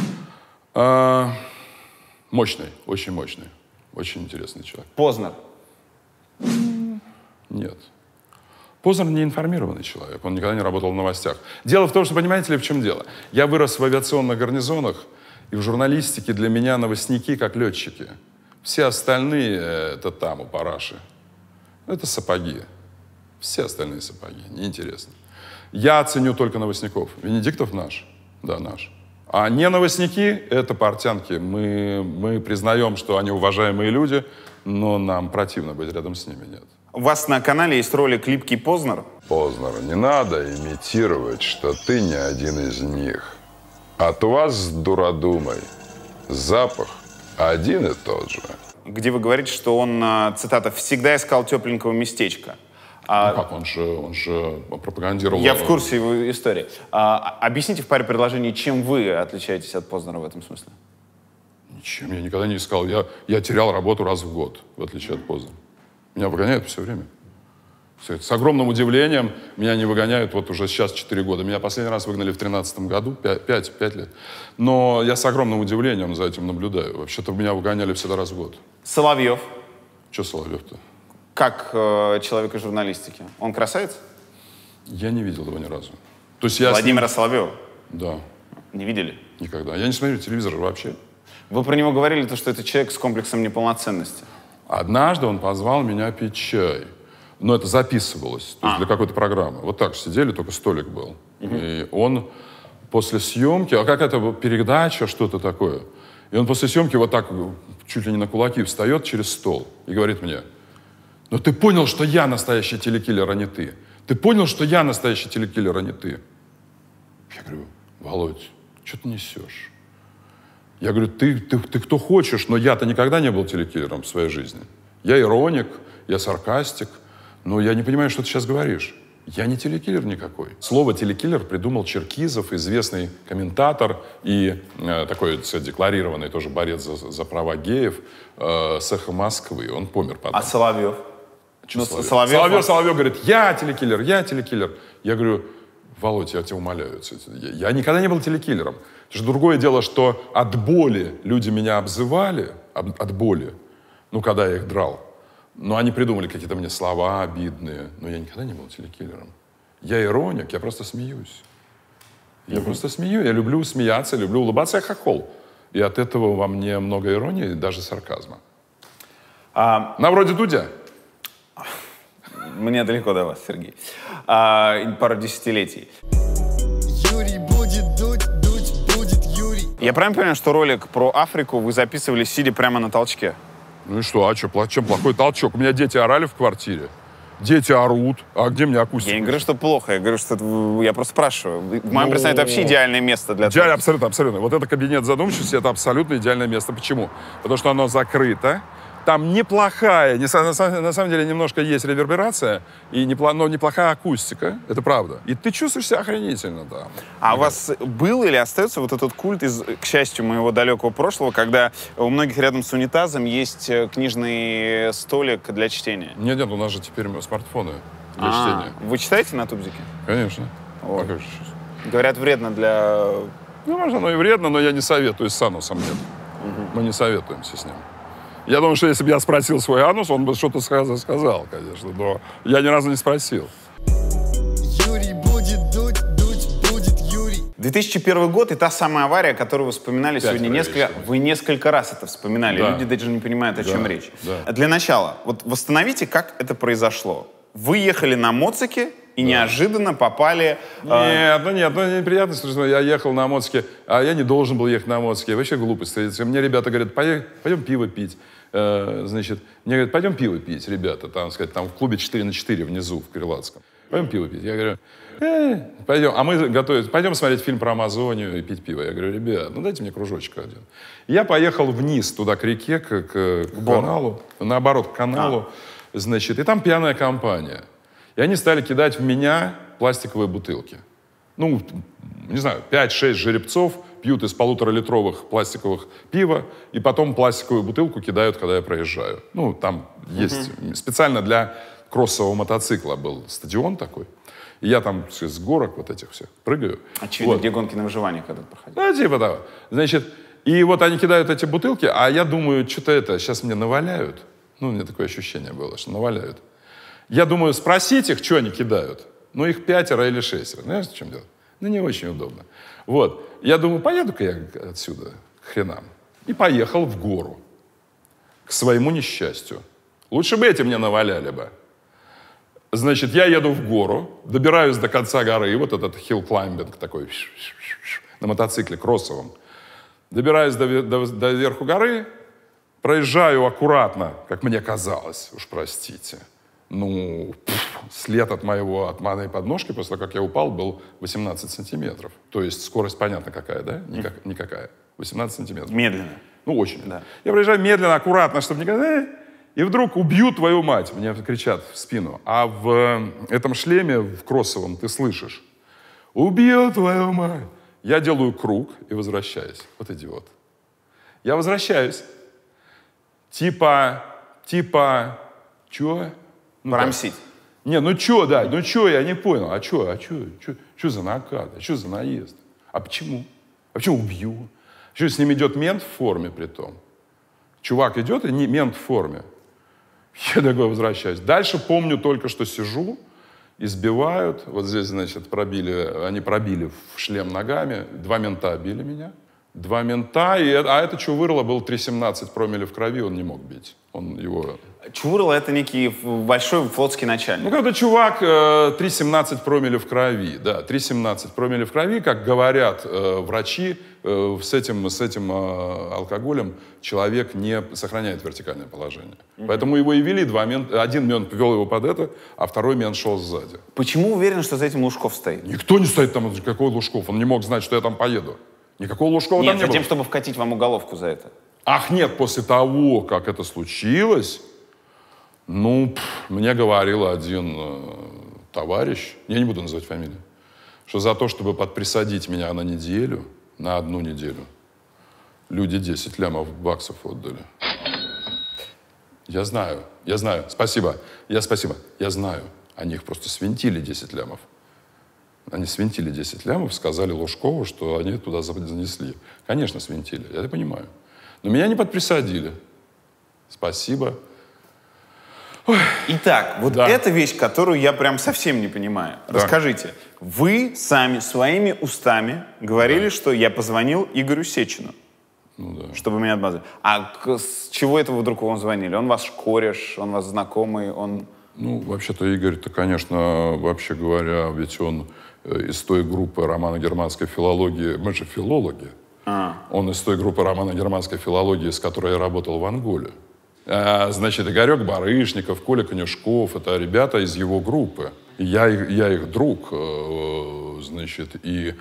Мощный, очень мощный. Очень интересный человек. Познер. Нет. Познер не информированный человек, он никогда не работал в новостях. Дело в том, что, понимаете ли, в чем дело? Я вырос в авиационных гарнизонах, и в журналистике для меня новостники как летчики. Все остальные — это там, у параши. Это сапоги. Все остальные сапоги, неинтересно. Я ценю только новостников. Венедиктов наш, да, наш. А не новостники — это портянки. Мы признаем, что они уважаемые люди, но нам противно быть рядом с ними, нет. У вас на канале есть ролик «Липкий Познер». Познер, не надо имитировать, что ты не один из них. От вас с дуродумой запах один и тот же. Где вы говорите, что он, цитата, «всегда искал тепленького местечка». Как? Он же пропагандировал... Я в курсе его истории. Объясните в паре предложений, чем вы отличаетесь от Познера в этом смысле? Ничем я никогда не искал. Я терял работу раз в год, в отличие от Познера. Меня выгоняют все время. С огромным удивлением меня не выгоняют вот уже сейчас 4 года. Меня последний раз выгнали в 2013 году, 5 лет. Но я с огромным удивлением за этим наблюдаю. Вообще-то меня выгоняли всегда раз в год. Соловьев. Что Соловьев-то? Как человек из журналистики? Он красавец? Я не видел его ни разу. То есть я Владимира Соловьева? Да. Не видели? Никогда. Я не смотрю телевизор вообще. Вы про него говорили, что это человек с комплексом неполноценности. Однажды он позвал меня пить чай. Но это записывалось, то есть для какой-то программы. Вот так сидели, только столик был. И он после съемки, а как это, передача, что-то такое. И он после съемки вот так, чуть ли не на кулаки, встает через стол и говорит мне: ну ты понял, что я настоящий телекиллер, а не ты? Ты понял, что я настоящий телекиллер, а не ты? Я говорю: Володь, что ты несешь? Я говорю: ты кто хочешь, но я-то никогда не был телекиллером в своей жизни. Я ироник, я саркастик, но я не понимаю, что ты сейчас говоришь. Я не телекиллер никакой. Слово телекиллер придумал Черкизов, известный комментатор и такой декларированный тоже борец за права геев с «Эхо Москвы». Он помер потом. А Соловьев? Ну, Соловьев говорит: я телекиллер, я телекиллер. Я говорю: Володь, я тебя умоляю, я никогда не был телекиллером. Потому что другое дело, что от боли люди меня обзывали, от боли, ну, когда я их драл. Но они придумали какие-то мне слова обидные. Но я никогда не был телекиллером. Я ироник, я просто смеюсь. Я просто смеюсь. Я люблю смеяться, люблю улыбаться. Я хохол. И от этого во мне много иронии, даже сарказма. На вроде Дудя. Мне далеко до вас, Сергей. Пару десятилетий. Юрий будет дуть, дуть будет Юрий. Я правильно понимаю, что ролик про Африку вы записывали, сидя прямо на толчке? Ну и что, чем плохой толчок? У меня дети орали в квартире. Дети орут. А где мне акустика? Я не говорю, что плохо, я говорю, что я просто спрашиваю. В моем представлении это вообще идеальное место для того. Абсолютно, абсолютно. Вот это кабинет задумчивости, это абсолютно идеальное место. Почему? Потому что оно закрыто. Там неплохая, на самом деле немножко есть реверберация, но неплохая акустика, это правда. И ты чувствуешь себя охренительно там. А у вас был или остается вот этот культ из, к счастью, моего далекого прошлого, когда у многих рядом с унитазом есть книжный столик для чтения? Нет, у нас же теперь смартфоны для чтения. Вы читаете на тубзике? Конечно. А как же? Говорят, вредно для... Ну, может, оно и вредно, но я не советую, с анусом нет. Мы не советуемся с ним. Я думаю, что если бы я спросил свой анус, он бы что-то сказал, конечно, но я ни разу не спросил. Юрий будет дуть, дуть будет Юрий. 2001 год и та самая авария, которую вы вспоминали сегодня несколько... Вы несколько раз это вспоминали, да. Люди даже не понимают, о чем речь. Да. Для начала, вот восстановите, как это произошло. Вы ехали на моцике и неожиданно попали... Нет, неприятно, что я ехал на моцике, а я не должен был ехать на моцике. Вообще глупость. Мне ребята говорят: пойдем пиво пить. Значит, мне говорят: пойдем пиво пить, ребята, там в клубе 4×4 внизу, в Крылатском. Пойдем пиво пить. Я говорю: пойдем. А мы готовим, пойдем смотреть фильм про Амазонию и пить пиво. Я говорю: ребят, ну дайте мне кружочек один. Я поехал вниз, туда, к реке, к каналу, наоборот, к каналу, значит, и там пьяная компания. И они стали кидать в меня пластиковые бутылки. Ну, не знаю, 5-6 жеребцов пьют из 1,5-литровых пластиковых пива, и потом пластиковую бутылку кидают, когда я проезжаю. Ну, там есть специально для кроссового мотоцикла был стадион такой. И я там с горок вот этих всех прыгаю. Очевидно, где гонки на выживание когда-то проходили. Ну, типа того. Значит, и вот они кидают эти бутылки, а я думаю, что-то сейчас мне наваляют. Ну, у меня такое ощущение было, что наваляют. Я думаю, спросить их, что они кидают. Ну, их 5 или 6. Знаешь, в чем дело? Ну, не очень удобно. Вот. Я думаю, поеду-ка я отсюда к хренам. И поехал в гору. К своему несчастью. Лучше бы эти мне наваляли бы. Значит, я еду в гору, добираюсь до конца горы, вот этот хилл-клаймбинг такой, на мотоцикле кроссовом. Добираюсь до верху горы, проезжаю аккуратно, как мне казалось, уж простите. Ну, след от моей подножки, после того, как я упал, был 18 сантиметров. То есть скорость, понятно, какая, да? Никакая. 18 сантиметров. Медленно. Ну, очень. Да. Я проезжаю медленно, аккуратно, чтобы никогда... И вдруг убью твою мать, мне кричат в спину. А в этом шлеме, в кроссовом, ты слышишь: убью твою мать. Я делаю круг и возвращаюсь. Вот идиот. Я возвращаюсь. Типа, чё? Ну, Промсить. Не, ну чё, да, ну чё, я не понял. А чё за накат? А чё за наезд? А почему? А почему убью? Что с ним идет мент в форме при том? Чувак идет, и мент в форме. Я такой возвращаюсь. Дальше помню только, что сижу, избивают. Вот здесь, значит, они пробили в шлем ногами. 2 мента били меня. 2 мента, а это Чувырла был 3,17 промилле в крови, он не мог бить. Он его... Чувырла — это некий большой флотский начальник. Ну, когда чувак 3,17 промилле в крови, да, 3,17 промилле в крови, как говорят врачи, с этим алкоголем человек не сохраняет вертикальное положение. Поэтому его и вели 2 мента. Один мент вел его под это, а второй мент шел сзади. Почему уверен, что за этим Лужков стоит? Никто не стоит там, какой Лужков. Он не мог знать, что я там поеду. Никакого Лужкова там не было. Нет, за тем, чтобы вкатить вам уголовку за это. Ах, нет, после того, как это случилось, мне говорил один товарищ, я не буду называть фамилию, что за то, чтобы подприсадить меня на неделю, на 1 неделю, люди 10 лямов баксов отдали. Я знаю, спасибо, я знаю. Они их просто свинтили 10 лямов. Они свинтили 10 лямов, сказали Лужкову, что они туда занесли. Конечно, свинтили, я это понимаю. Но меня не подприсадили. Спасибо. Ой. Итак, вот эта вещь, которую я прям совсем не понимаю. Да. Расскажите, вы сами своими устами говорили, что я позвонил Игорю Сечину, чтобы меня отмазали. А с чего это вы вдруг вам звонили? Он ваш кореш, он вас знакомый, он... Вообще-то Игорь-то, конечно, вообще говоря, ведь он из той группы романо-германской филологии, мы же филологи, он из той группы романо-германской филологии, с которой я работал в Анголе. Значит, Игорек Барышников, Коля Конюшков, это ребята из его группы. Я их друг, значит,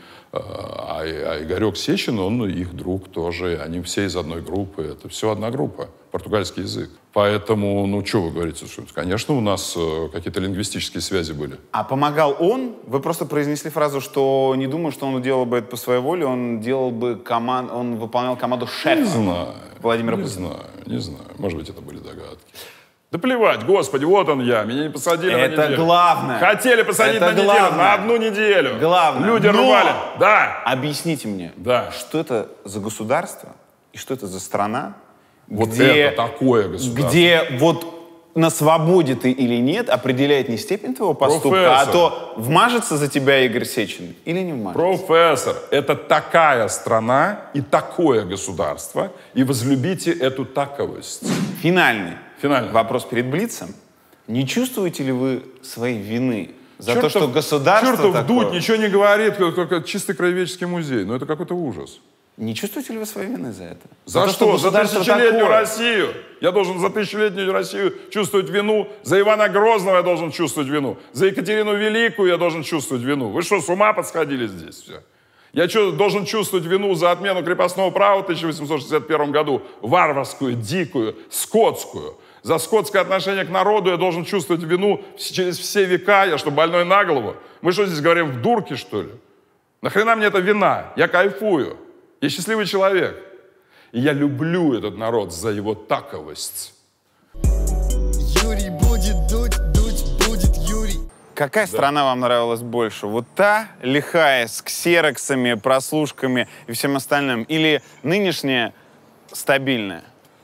а Игорек Сечин, он их друг тоже. Они все из одной группы. Это все одна группа, португальский язык. Поэтому, что вы говорите? Конечно, у нас какие-то лингвистические связи были. А помогал он? Вы просто произнесли фразу, что не думаю, что он делал бы это по своей воле, он делал бы он выполнял команду шефа Владимира Путина. Не знаю. Может быть, это были догадки. Да плевать, господи, вот он я. Меня не посадили на неделю. Это главное. Хотели посадить на неделю, на 1 неделю. Главное. Люди рвали. Да. Объясните мне, что это за государство и что это за страна, вот это такое государство. Где вот на свободе ты или нет определяет не степень твоего поступка, а то вмажется за тебя Игорь Сечин или не вмажется. Профессор, это такая страна и такое государство, и возлюбите эту таковость. Финальный вопрос перед Блицем. Не чувствуете ли вы своей вины за то, что государство чертов такое... Дудь ничего не говорит, как чистый краеведческий музей. Это какой-то ужас. Не чувствуете ли вы своей вины за это? За что? За тысячелетнюю Россию? Я должен за тысячелетнюю Россию чувствовать вину. За Ивана Грозного я должен чувствовать вину. За Екатерину Великую я должен чувствовать вину. Вы что, с ума подсходили здесь все? Я должен чувствовать вину за отмену крепостного права в 1861 году. Варварскую, дикую, скотскую. За скотское отношение к народу я должен чувствовать вину через все века. Я что, больной на голову? Мы что здесь говорим, в дурке, что ли? Нахрена мне эта вина? Я кайфую. Я счастливый человек. И я люблю этот народ за его таковость. Юрий будет дуть, будет Юрий. Какая страна вам нравилась больше? Вот та лихая, с ксероксами, прослушками и всем остальным? Или нынешняя стабильная?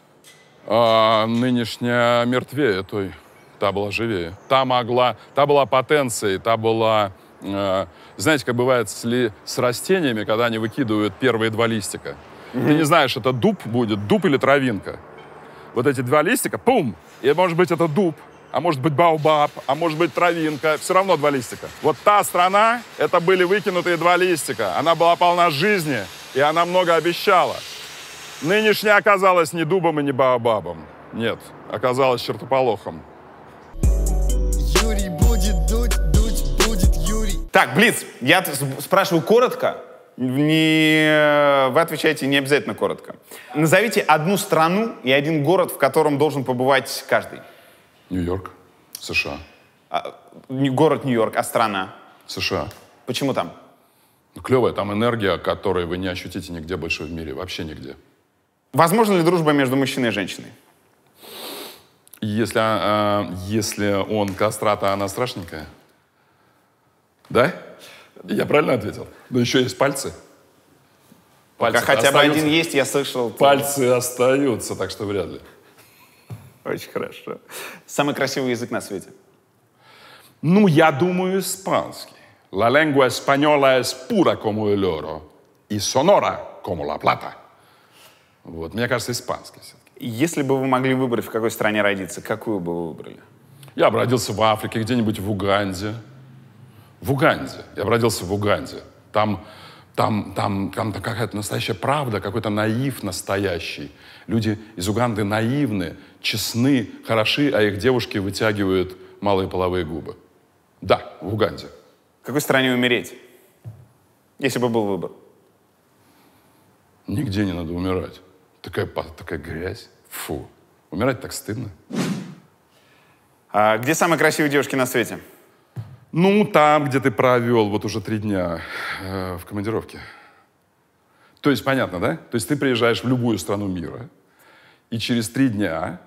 Нынешняя мертвее той. Та была живее. Та была потенцией, та была... Знаете, как бывает с растениями, когда они выкидывают первые 2 листика. Ты не знаешь, это дуб будет, дуб или травинка. Вот эти 2 листика, пум! И может быть это дуб, а может быть баобаб, а может быть травинка. Все равно 2 листика. Вот та страна, это были выкинутые 2 листика. Она была полна жизни, и она много обещала. Нынешняя оказалась не дубом и не баобабом. Нет, оказалась чертополохом. Юрий будет дуть, будет Юрий. Так, Блиц, я спрашиваю коротко. Вы отвечаете не обязательно коротко. Назовите одну страну и один город, в котором должен побывать каждый. Нью-Йорк, США. Город Нью-Йорк, а страна? США. Почему там? Клевая, там энергия, которую вы не ощутите нигде больше в мире. Вообще нигде. Возможно ли дружба между мужчиной и женщиной? Если он кастрат, а она страшненькая? Да? Я правильно ответил? Но еще есть пальцы. Пока хотя бы один есть, я слышал. Пальцы остаются, так что вряд ли. Очень хорошо. Самый красивый язык на свете? Ну, я думаю, испанский. La lengua española es pura como el oro y sonora como la plata. Вот, мне кажется, испанский все-таки. Если бы вы могли выбрать, в какой стране родиться, какую бы вы выбрали? Я бы родился в Африке, где-нибудь в Уганде. В Уганде. Я бы родился в Уганде. Там какая-то настоящая правда, какой-то наив настоящий. Люди из Уганды наивны, честны, хороши, а их девушки вытягивают малые половые губы. Да, в Уганде. В какой стране умереть, если бы был выбор? Нигде не надо умирать. Такая грязь. Фу. Умирать так стыдно. А где самые красивые девушки на свете? Ну, там, где ты провел вот уже 3 дня в командировке. То есть, понятно, да? То есть ты приезжаешь в любую страну мира, и через 3 дня...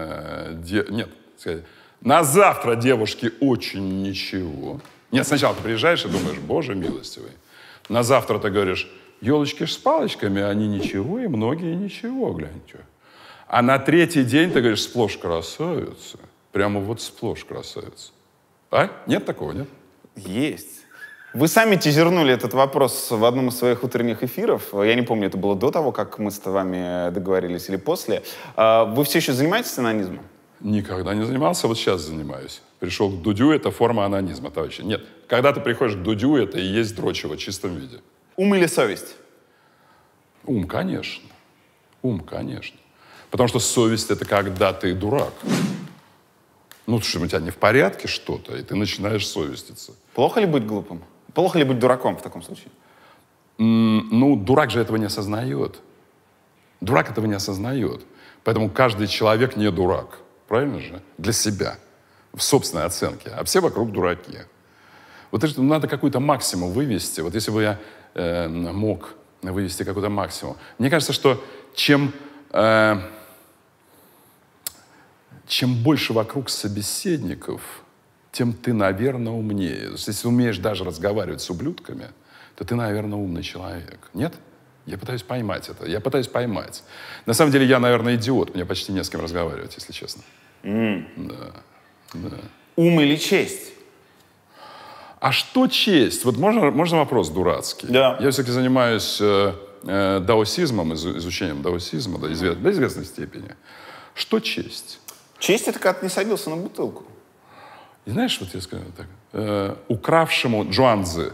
на завтра девушки очень ничего. Нет, сначала ты приезжаешь и думаешь, боже милостивый. На завтра ты говоришь, елочки с палочками, они ничего, и многие ничего, гляньте. А на 3-й день ты говоришь, сплошь красавица. Прямо вот сплошь красавица. А? Нет такого, нет? Есть. Вы сами тизернули этот вопрос в одном из своих утренних эфиров. Я не помню, это было до того, как мы с вами договорились, или после. Вы все еще занимаетесь анонизмом? Никогда не занимался, вот сейчас занимаюсь. Пришел к Дудю, это форма анонизма, товарищи. Нет, когда ты приходишь к Дудю, это и есть дрочево в чистом виде. Ум или совесть? Ум, конечно. Ум, конечно. Потому что совесть — это когда ты дурак. Ну, что у тебя не в порядке что-то, и ты начинаешь совеститься. Плохо ли быть глупым? Плохо ли быть дураком в таком случае? Ну, дурак же этого не осознает. Дурак этого не осознает. Поэтому каждый человек не дурак. Правильно же? Для себя. В собственной оценке. А все вокруг дураки. Вот это надо какой-то максимум вывести. Вот если бы я мог вывести какой-то максимум. Мне кажется, что чем больше вокруг собеседников, тем ты, наверное, умнее. То есть, если умеешь даже разговаривать с ублюдками, то ты, наверное, умный человек. Нет? Я пытаюсь поймать это. Я пытаюсь поймать. На самом деле, я, наверное, идиот. Мне почти не с кем разговаривать, если честно. Да. Ум или честь? А что честь? Вот можно вопрос дурацкий? Да. Я все-таки занимаюсь даосизмом, изучением даосизма до известной степени. Что честь? Честь — это когда ты не садился на бутылку. И знаешь, вот я скажу так. Укравшему Джуанцзы,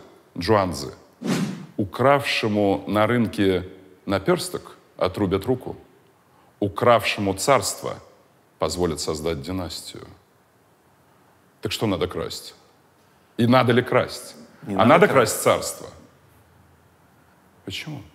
укравшему на рынке наперсток отрубят руку, укравшему царство позволят создать династию. Так что надо красть? И надо ли красть? Надо красть царство. Почему?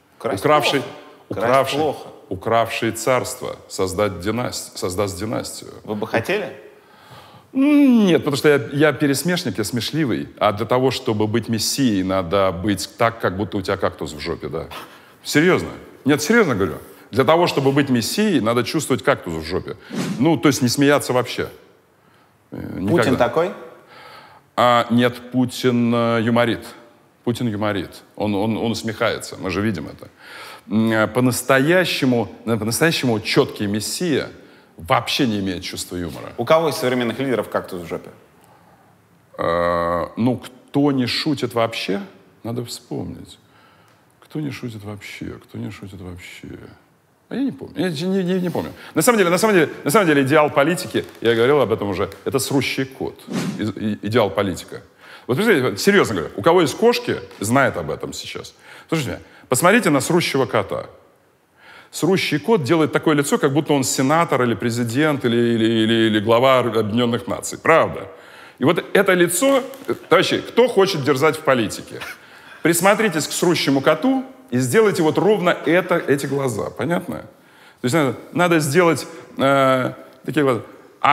Укравший царство создаст династию. Вы бы хотели? Нет, потому что я пересмешник, я смешливый. А для того, чтобы быть мессией, надо быть так, как будто у тебя кактус в жопе, да. Серьезно. Нет, серьезно говорю. Для того, чтобы быть мессией, надо чувствовать кактус в жопе. Ну, то есть не смеяться вообще. Никогда. Путин такой? Нет, Путин юморит. Путин юморит. Он усмехается. Мы же видим это. По-настоящему четкий мессия вообще не имеет чувства юмора. У кого из современных лидеров кактус в жопе? Ну, кто не шутит вообще, надо вспомнить. Кто не шутит вообще? А я не помню. Я не помню. На самом деле идеал политики, я говорил об этом уже, это срущий кот. Идеал политика. Вот представляете, серьезно говорю, у кого есть кошки, знает об этом сейчас. Слушайте, посмотрите на срущего кота. Срущий кот делает такое лицо, как будто он сенатор или президент или глава Объединенных Наций. Правда. И вот это лицо, товарищи, кто хочет дерзать в политике? Присмотритесь к срущему коту и сделайте вот ровно эти глаза. Понятно? То есть надо сделать такие глаза.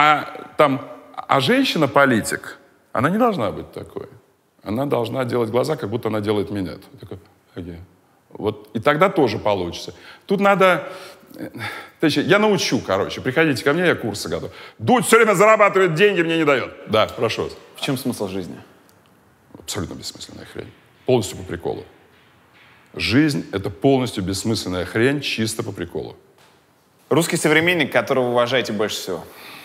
А женщина-политик, она не должна быть такой. Она должна делать глаза, как будто она делает меня. Такой, вот. И тогда тоже получится. Тут надо Товарищи, я научу, короче. Приходите ко мне, я курсы готов. Дудь все время зарабатывает деньги, мне не дает. Да, прошу вас. В чем смысл жизни? Абсолютно бессмысленная хрень. Полностью по приколу. Жизнь — это полностью бессмысленная хрень, чисто по приколу. Русский современник, которого вы уважаете больше всего?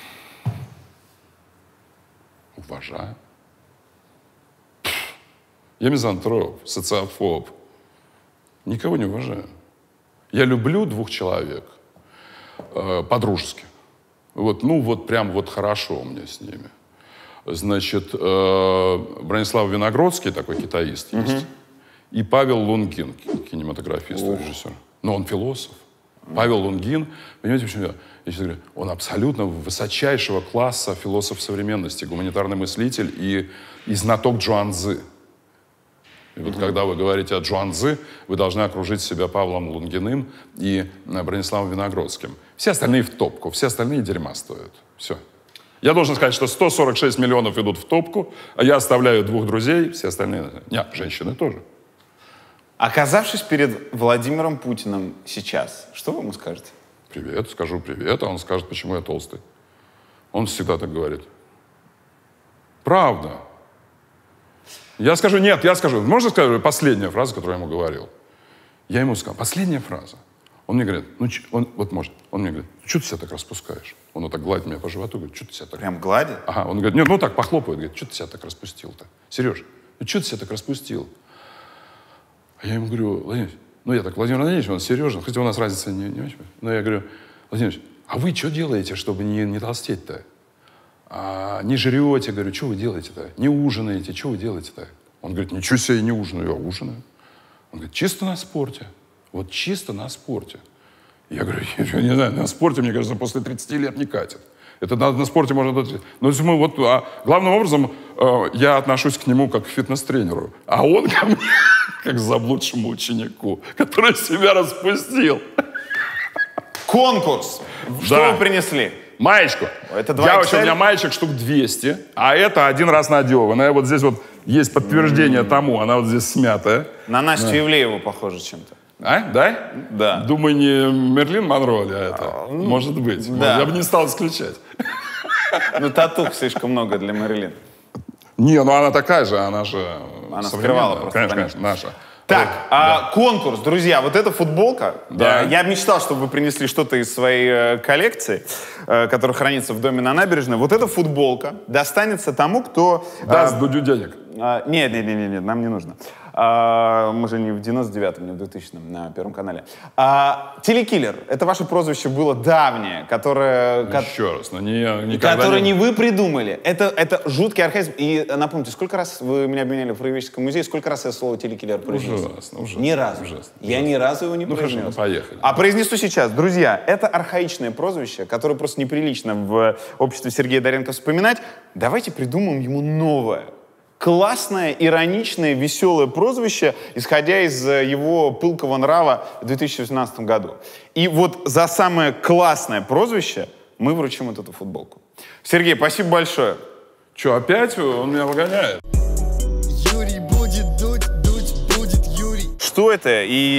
Уважаю. Я мизантроп, социофоб. Никого не уважаю. Я люблю двух человек по-дружески. Вот, ну, вот прям вот хорошо у меня с ними. Значит, Бронислав Виногродский, такой китаист, есть. И Павел Лунгин, кинематографист, режиссер. Но он философ. Павел Лунгин, понимаете, почему я сейчас говорю, он абсолютно высочайшего класса философ современности, гуманитарный мыслитель и знаток Джуанцзы. И вот когда вы говорите о Джуанцзы, вы должны окружить себя Павлом Лунгиным и Брониславом Виногродским. Все остальные в топку, все остальные дерьма стоят. Все. Я должен сказать, что 146 миллионов идут в топку, а я оставляю двух друзей, все остальные... Нет, женщины тоже. Оказавшись перед Владимиром Путиным сейчас, что вы ему скажете? Привет, скажу привет, а он скажет, почему я толстый. Он всегда так говорит. Правда. Я скажу, нет, я скажу. Можно сказать последняя фраза, которую я ему говорил? Я ему сказал, последняя фраза. Он мне говорит, ну, вот может, он мне говорит, что ты себя так распускаешь? Он вот так гладит меня по животу, говорит, что ты себя так... Прям гладит? Ага, он говорит, нет, ну так похлопывает, говорит, что ты себя так распустил-то? Сереж, ну что ты себя так распустил? А я ему говорю, Владимир, ну я так, Владимир Владимирович, он серьезно, хотя у нас разница не очень. Но я говорю, Владимир Ильич, а вы что делаете, чтобы не толстеть-то? Не жрете, говорю, что вы делаете-то? Не ужинаете, что вы делаете-то? Он говорит, ничего себе, я не ужинаю, я ужинаю. Он говорит, чисто на спорте. Вот чисто на спорте. Я говорю, я не знаю, на спорте, мне кажется, после 30 лет не катит. Это на спорте можно... Но если мы вот... главным образом, я отношусь к нему как к фитнес-тренеру. А он ко мне как к заблудшему ученику, который себя распустил. Конкурс. Что Да. вы принесли? Маечку. Это У меня маечек штук 200, а это один раз надеванная. Вот здесь вот есть подтверждение тому, она вот здесь смятая. На Настю Ивлееву похоже чем-то. А? Да? Да. Думаю, не Мерлин Монро ли это? Может быть. да. Я бы не стал исключать. Ну, татух слишком много для Мэрилин. Не, ну она такая же, она же Она современная. скрывала просто, Конечно, понятно. конечно, наша. Так, конкурс, друзья, вот эта футболка. Да. Я мечтал, чтобы вы принесли что-то из своей коллекции, которая хранится в доме на набережной. Вот эта футболка достанется тому, кто... Даст Дудю денег. Нет, нам не нужно. Мы же не в 99-м, не в 2000-м на Первом канале. Телекиллер. Это ваше прозвище было давнее, которое... Еще раз, но никогда Которое не вы придумали. Это жуткий архаизм. И напомните, сколько раз вы меня обменяли в Краеведческом музее, сколько раз я слово телекиллер произнес? Ужасно. Ни разу. Ужасно. Я ни разу его не Ну произнес. хорошо, поехали. А произнесу сейчас. Друзья, это архаичное прозвище, которое просто неприлично в обществе Сергея Доренко вспоминать. Давайте придумаем ему новое. Классное, ироничное, веселое прозвище, исходя из его пылкого нрава в 2018 году. И вот за самое классное прозвище мы вручим вот эту футболку. Сергей, спасибо большое. Что, опять он меня выгоняет? Юрий будет дуть, дуть будет Юрий. Что это?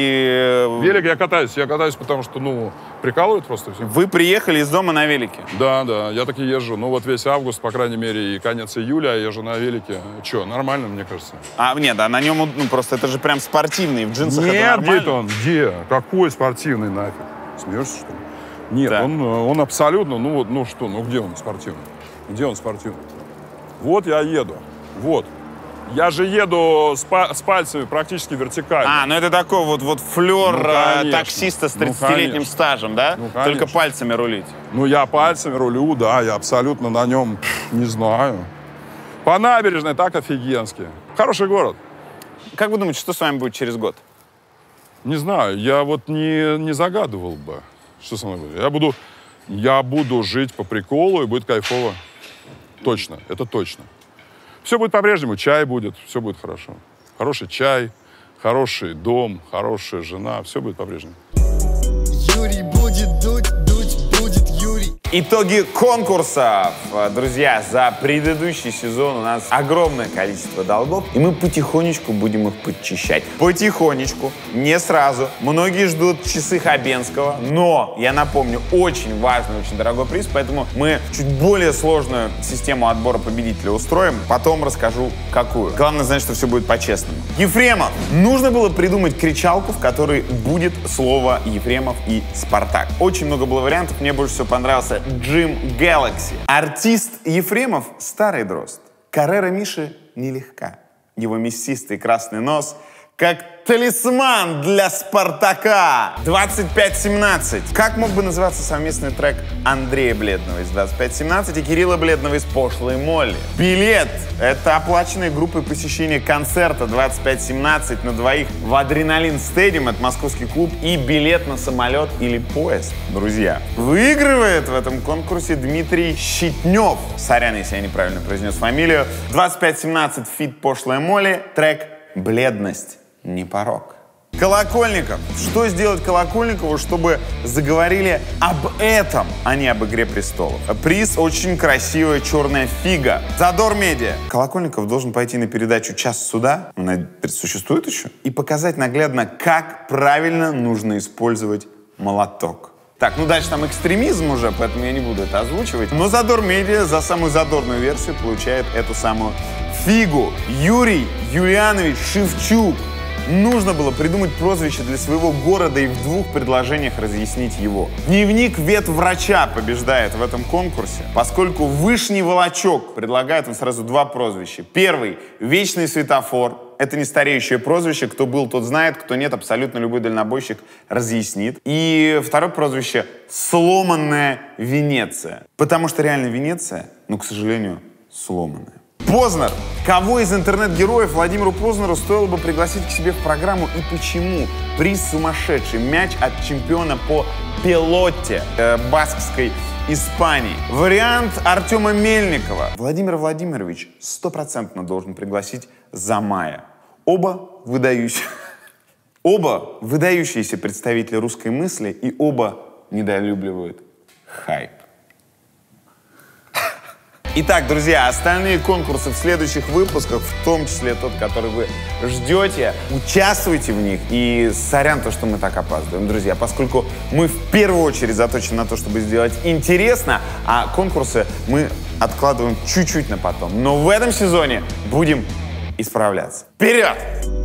И Велик я катаюсь, потому что, прикалывают просто все. вы приехали из дома на велике? Да, я так и езжу. Ну вот весь август, по крайней мере, и конец июля я езжу на велике. Че, нормально, мне кажется? Нет, на нем, просто это же прям спортивный, в джинсах это Нет, нормально. где-то он? Где? Какой спортивный нафиг? Смеешься, что ли? Нет, Так. он абсолютно, где он спортивный? Где он спортивный? Вот я еду, вот. Я же еду с пальцами практически вертикально. Это такой вот флер конечно. таксиста с 30-летним конечно. стажем, да? конечно. Только пальцами рулить. Я пальцами рулю, да, я абсолютно на нем, не знаю. По набережной так офигенски. Хороший город. Как вы думаете, что с вами будет через год? Не знаю, я вот не загадывал бы, что со мной будет. Я буду жить по приколу, и будет кайфово. Точно, это точно. Все будет по-прежнему, чай будет, все будет хорошо. Хороший чай, хороший дом, хорошая жена, все будет по-прежнему. Юрий будет дуть, дуть будет Юрий. Итоги конкурсов. Друзья, за предыдущий сезон у нас огромное количество долгов, и мы потихонечку будем их подчищать. Потихонечку, не сразу. Многие ждут часы Хабенского, но, я напомню, очень важный, очень дорогой приз, поэтому мы чуть более сложную систему отбора победителя устроим. Потом расскажу, какую. Главное знать, что все будет по-честному. Ефремов. Нужно было придумать кричалку, в которой будет слово Ефремов и Спартак. Очень много было вариантов, мне больше всего понравился Джим Гэлакси. Артист Ефремов — старый дрозд. Карьера Миши нелегка. Его мясистый красный нос как талисман для Спартака. 25-17. Как мог бы называться совместный трек Андрея Бледного из 25-17 и Кирилла Бледного из Пошлой Молли? Билет — это оплаченные группой посещение концерта 25-17 на двоих в Адреналин Стадиум, это московский клуб, и билет на самолет или поезд. Друзья, выигрывает в этом конкурсе Дмитрий Щитнев. Сорян, если я неправильно произнес фамилию. 25-17 фит Пошлая Молли, трек «Бледность не порок». Колокольников. Что сделать Колокольникову, чтобы заговорили об этом, а не об «Игре престолов»? Приз — очень красивая черная фига. Задор Медиа. Колокольников должен пойти на передачу «Час суда», она существует еще, и показать наглядно, как правильно нужно использовать молоток. Так, ну дальше там экстремизм уже, поэтому я не буду это озвучивать. Но Задор Медиа за самую задорную версию получает эту самую фигу. Юрий Юлианович Шевчук. Нужно было придумать прозвище для своего города и в двух предложениях разъяснить его. Дневник ветврача побеждает в этом конкурсе, поскольку Вышний Волочок предлагает он сразу два прозвища. Первый — Вечный светофор. Это не стареющее прозвище. Кто был, тот знает. Кто нет, абсолютно любой дальнобойщик разъяснит. И второе прозвище — Сломанная Венеция. Потому что реально Венеция, ну, к сожалению, сломанная. Познер. Кого из интернет-героев Владимиру Познеру стоило бы пригласить к себе в программу и почему? Приз сумасшедший. Мяч от чемпиона по пелоте баскской Испании. Вариант Артема Мельникова. Владимир Владимирович 100% должен пригласить Замая. Оба выдающиеся представители русской мысли, и оба недолюбливают хайп. Итак, друзья, остальные конкурсы в следующих выпусках, в том числе тот, который вы ждете, участвуйте в них. И сорян то, что мы так опаздываем, друзья, поскольку мы в первую очередь заточены на то, чтобы сделать интересно, а конкурсы мы откладываем чуть-чуть на потом. Но в этом сезоне будем исправляться. Вперед!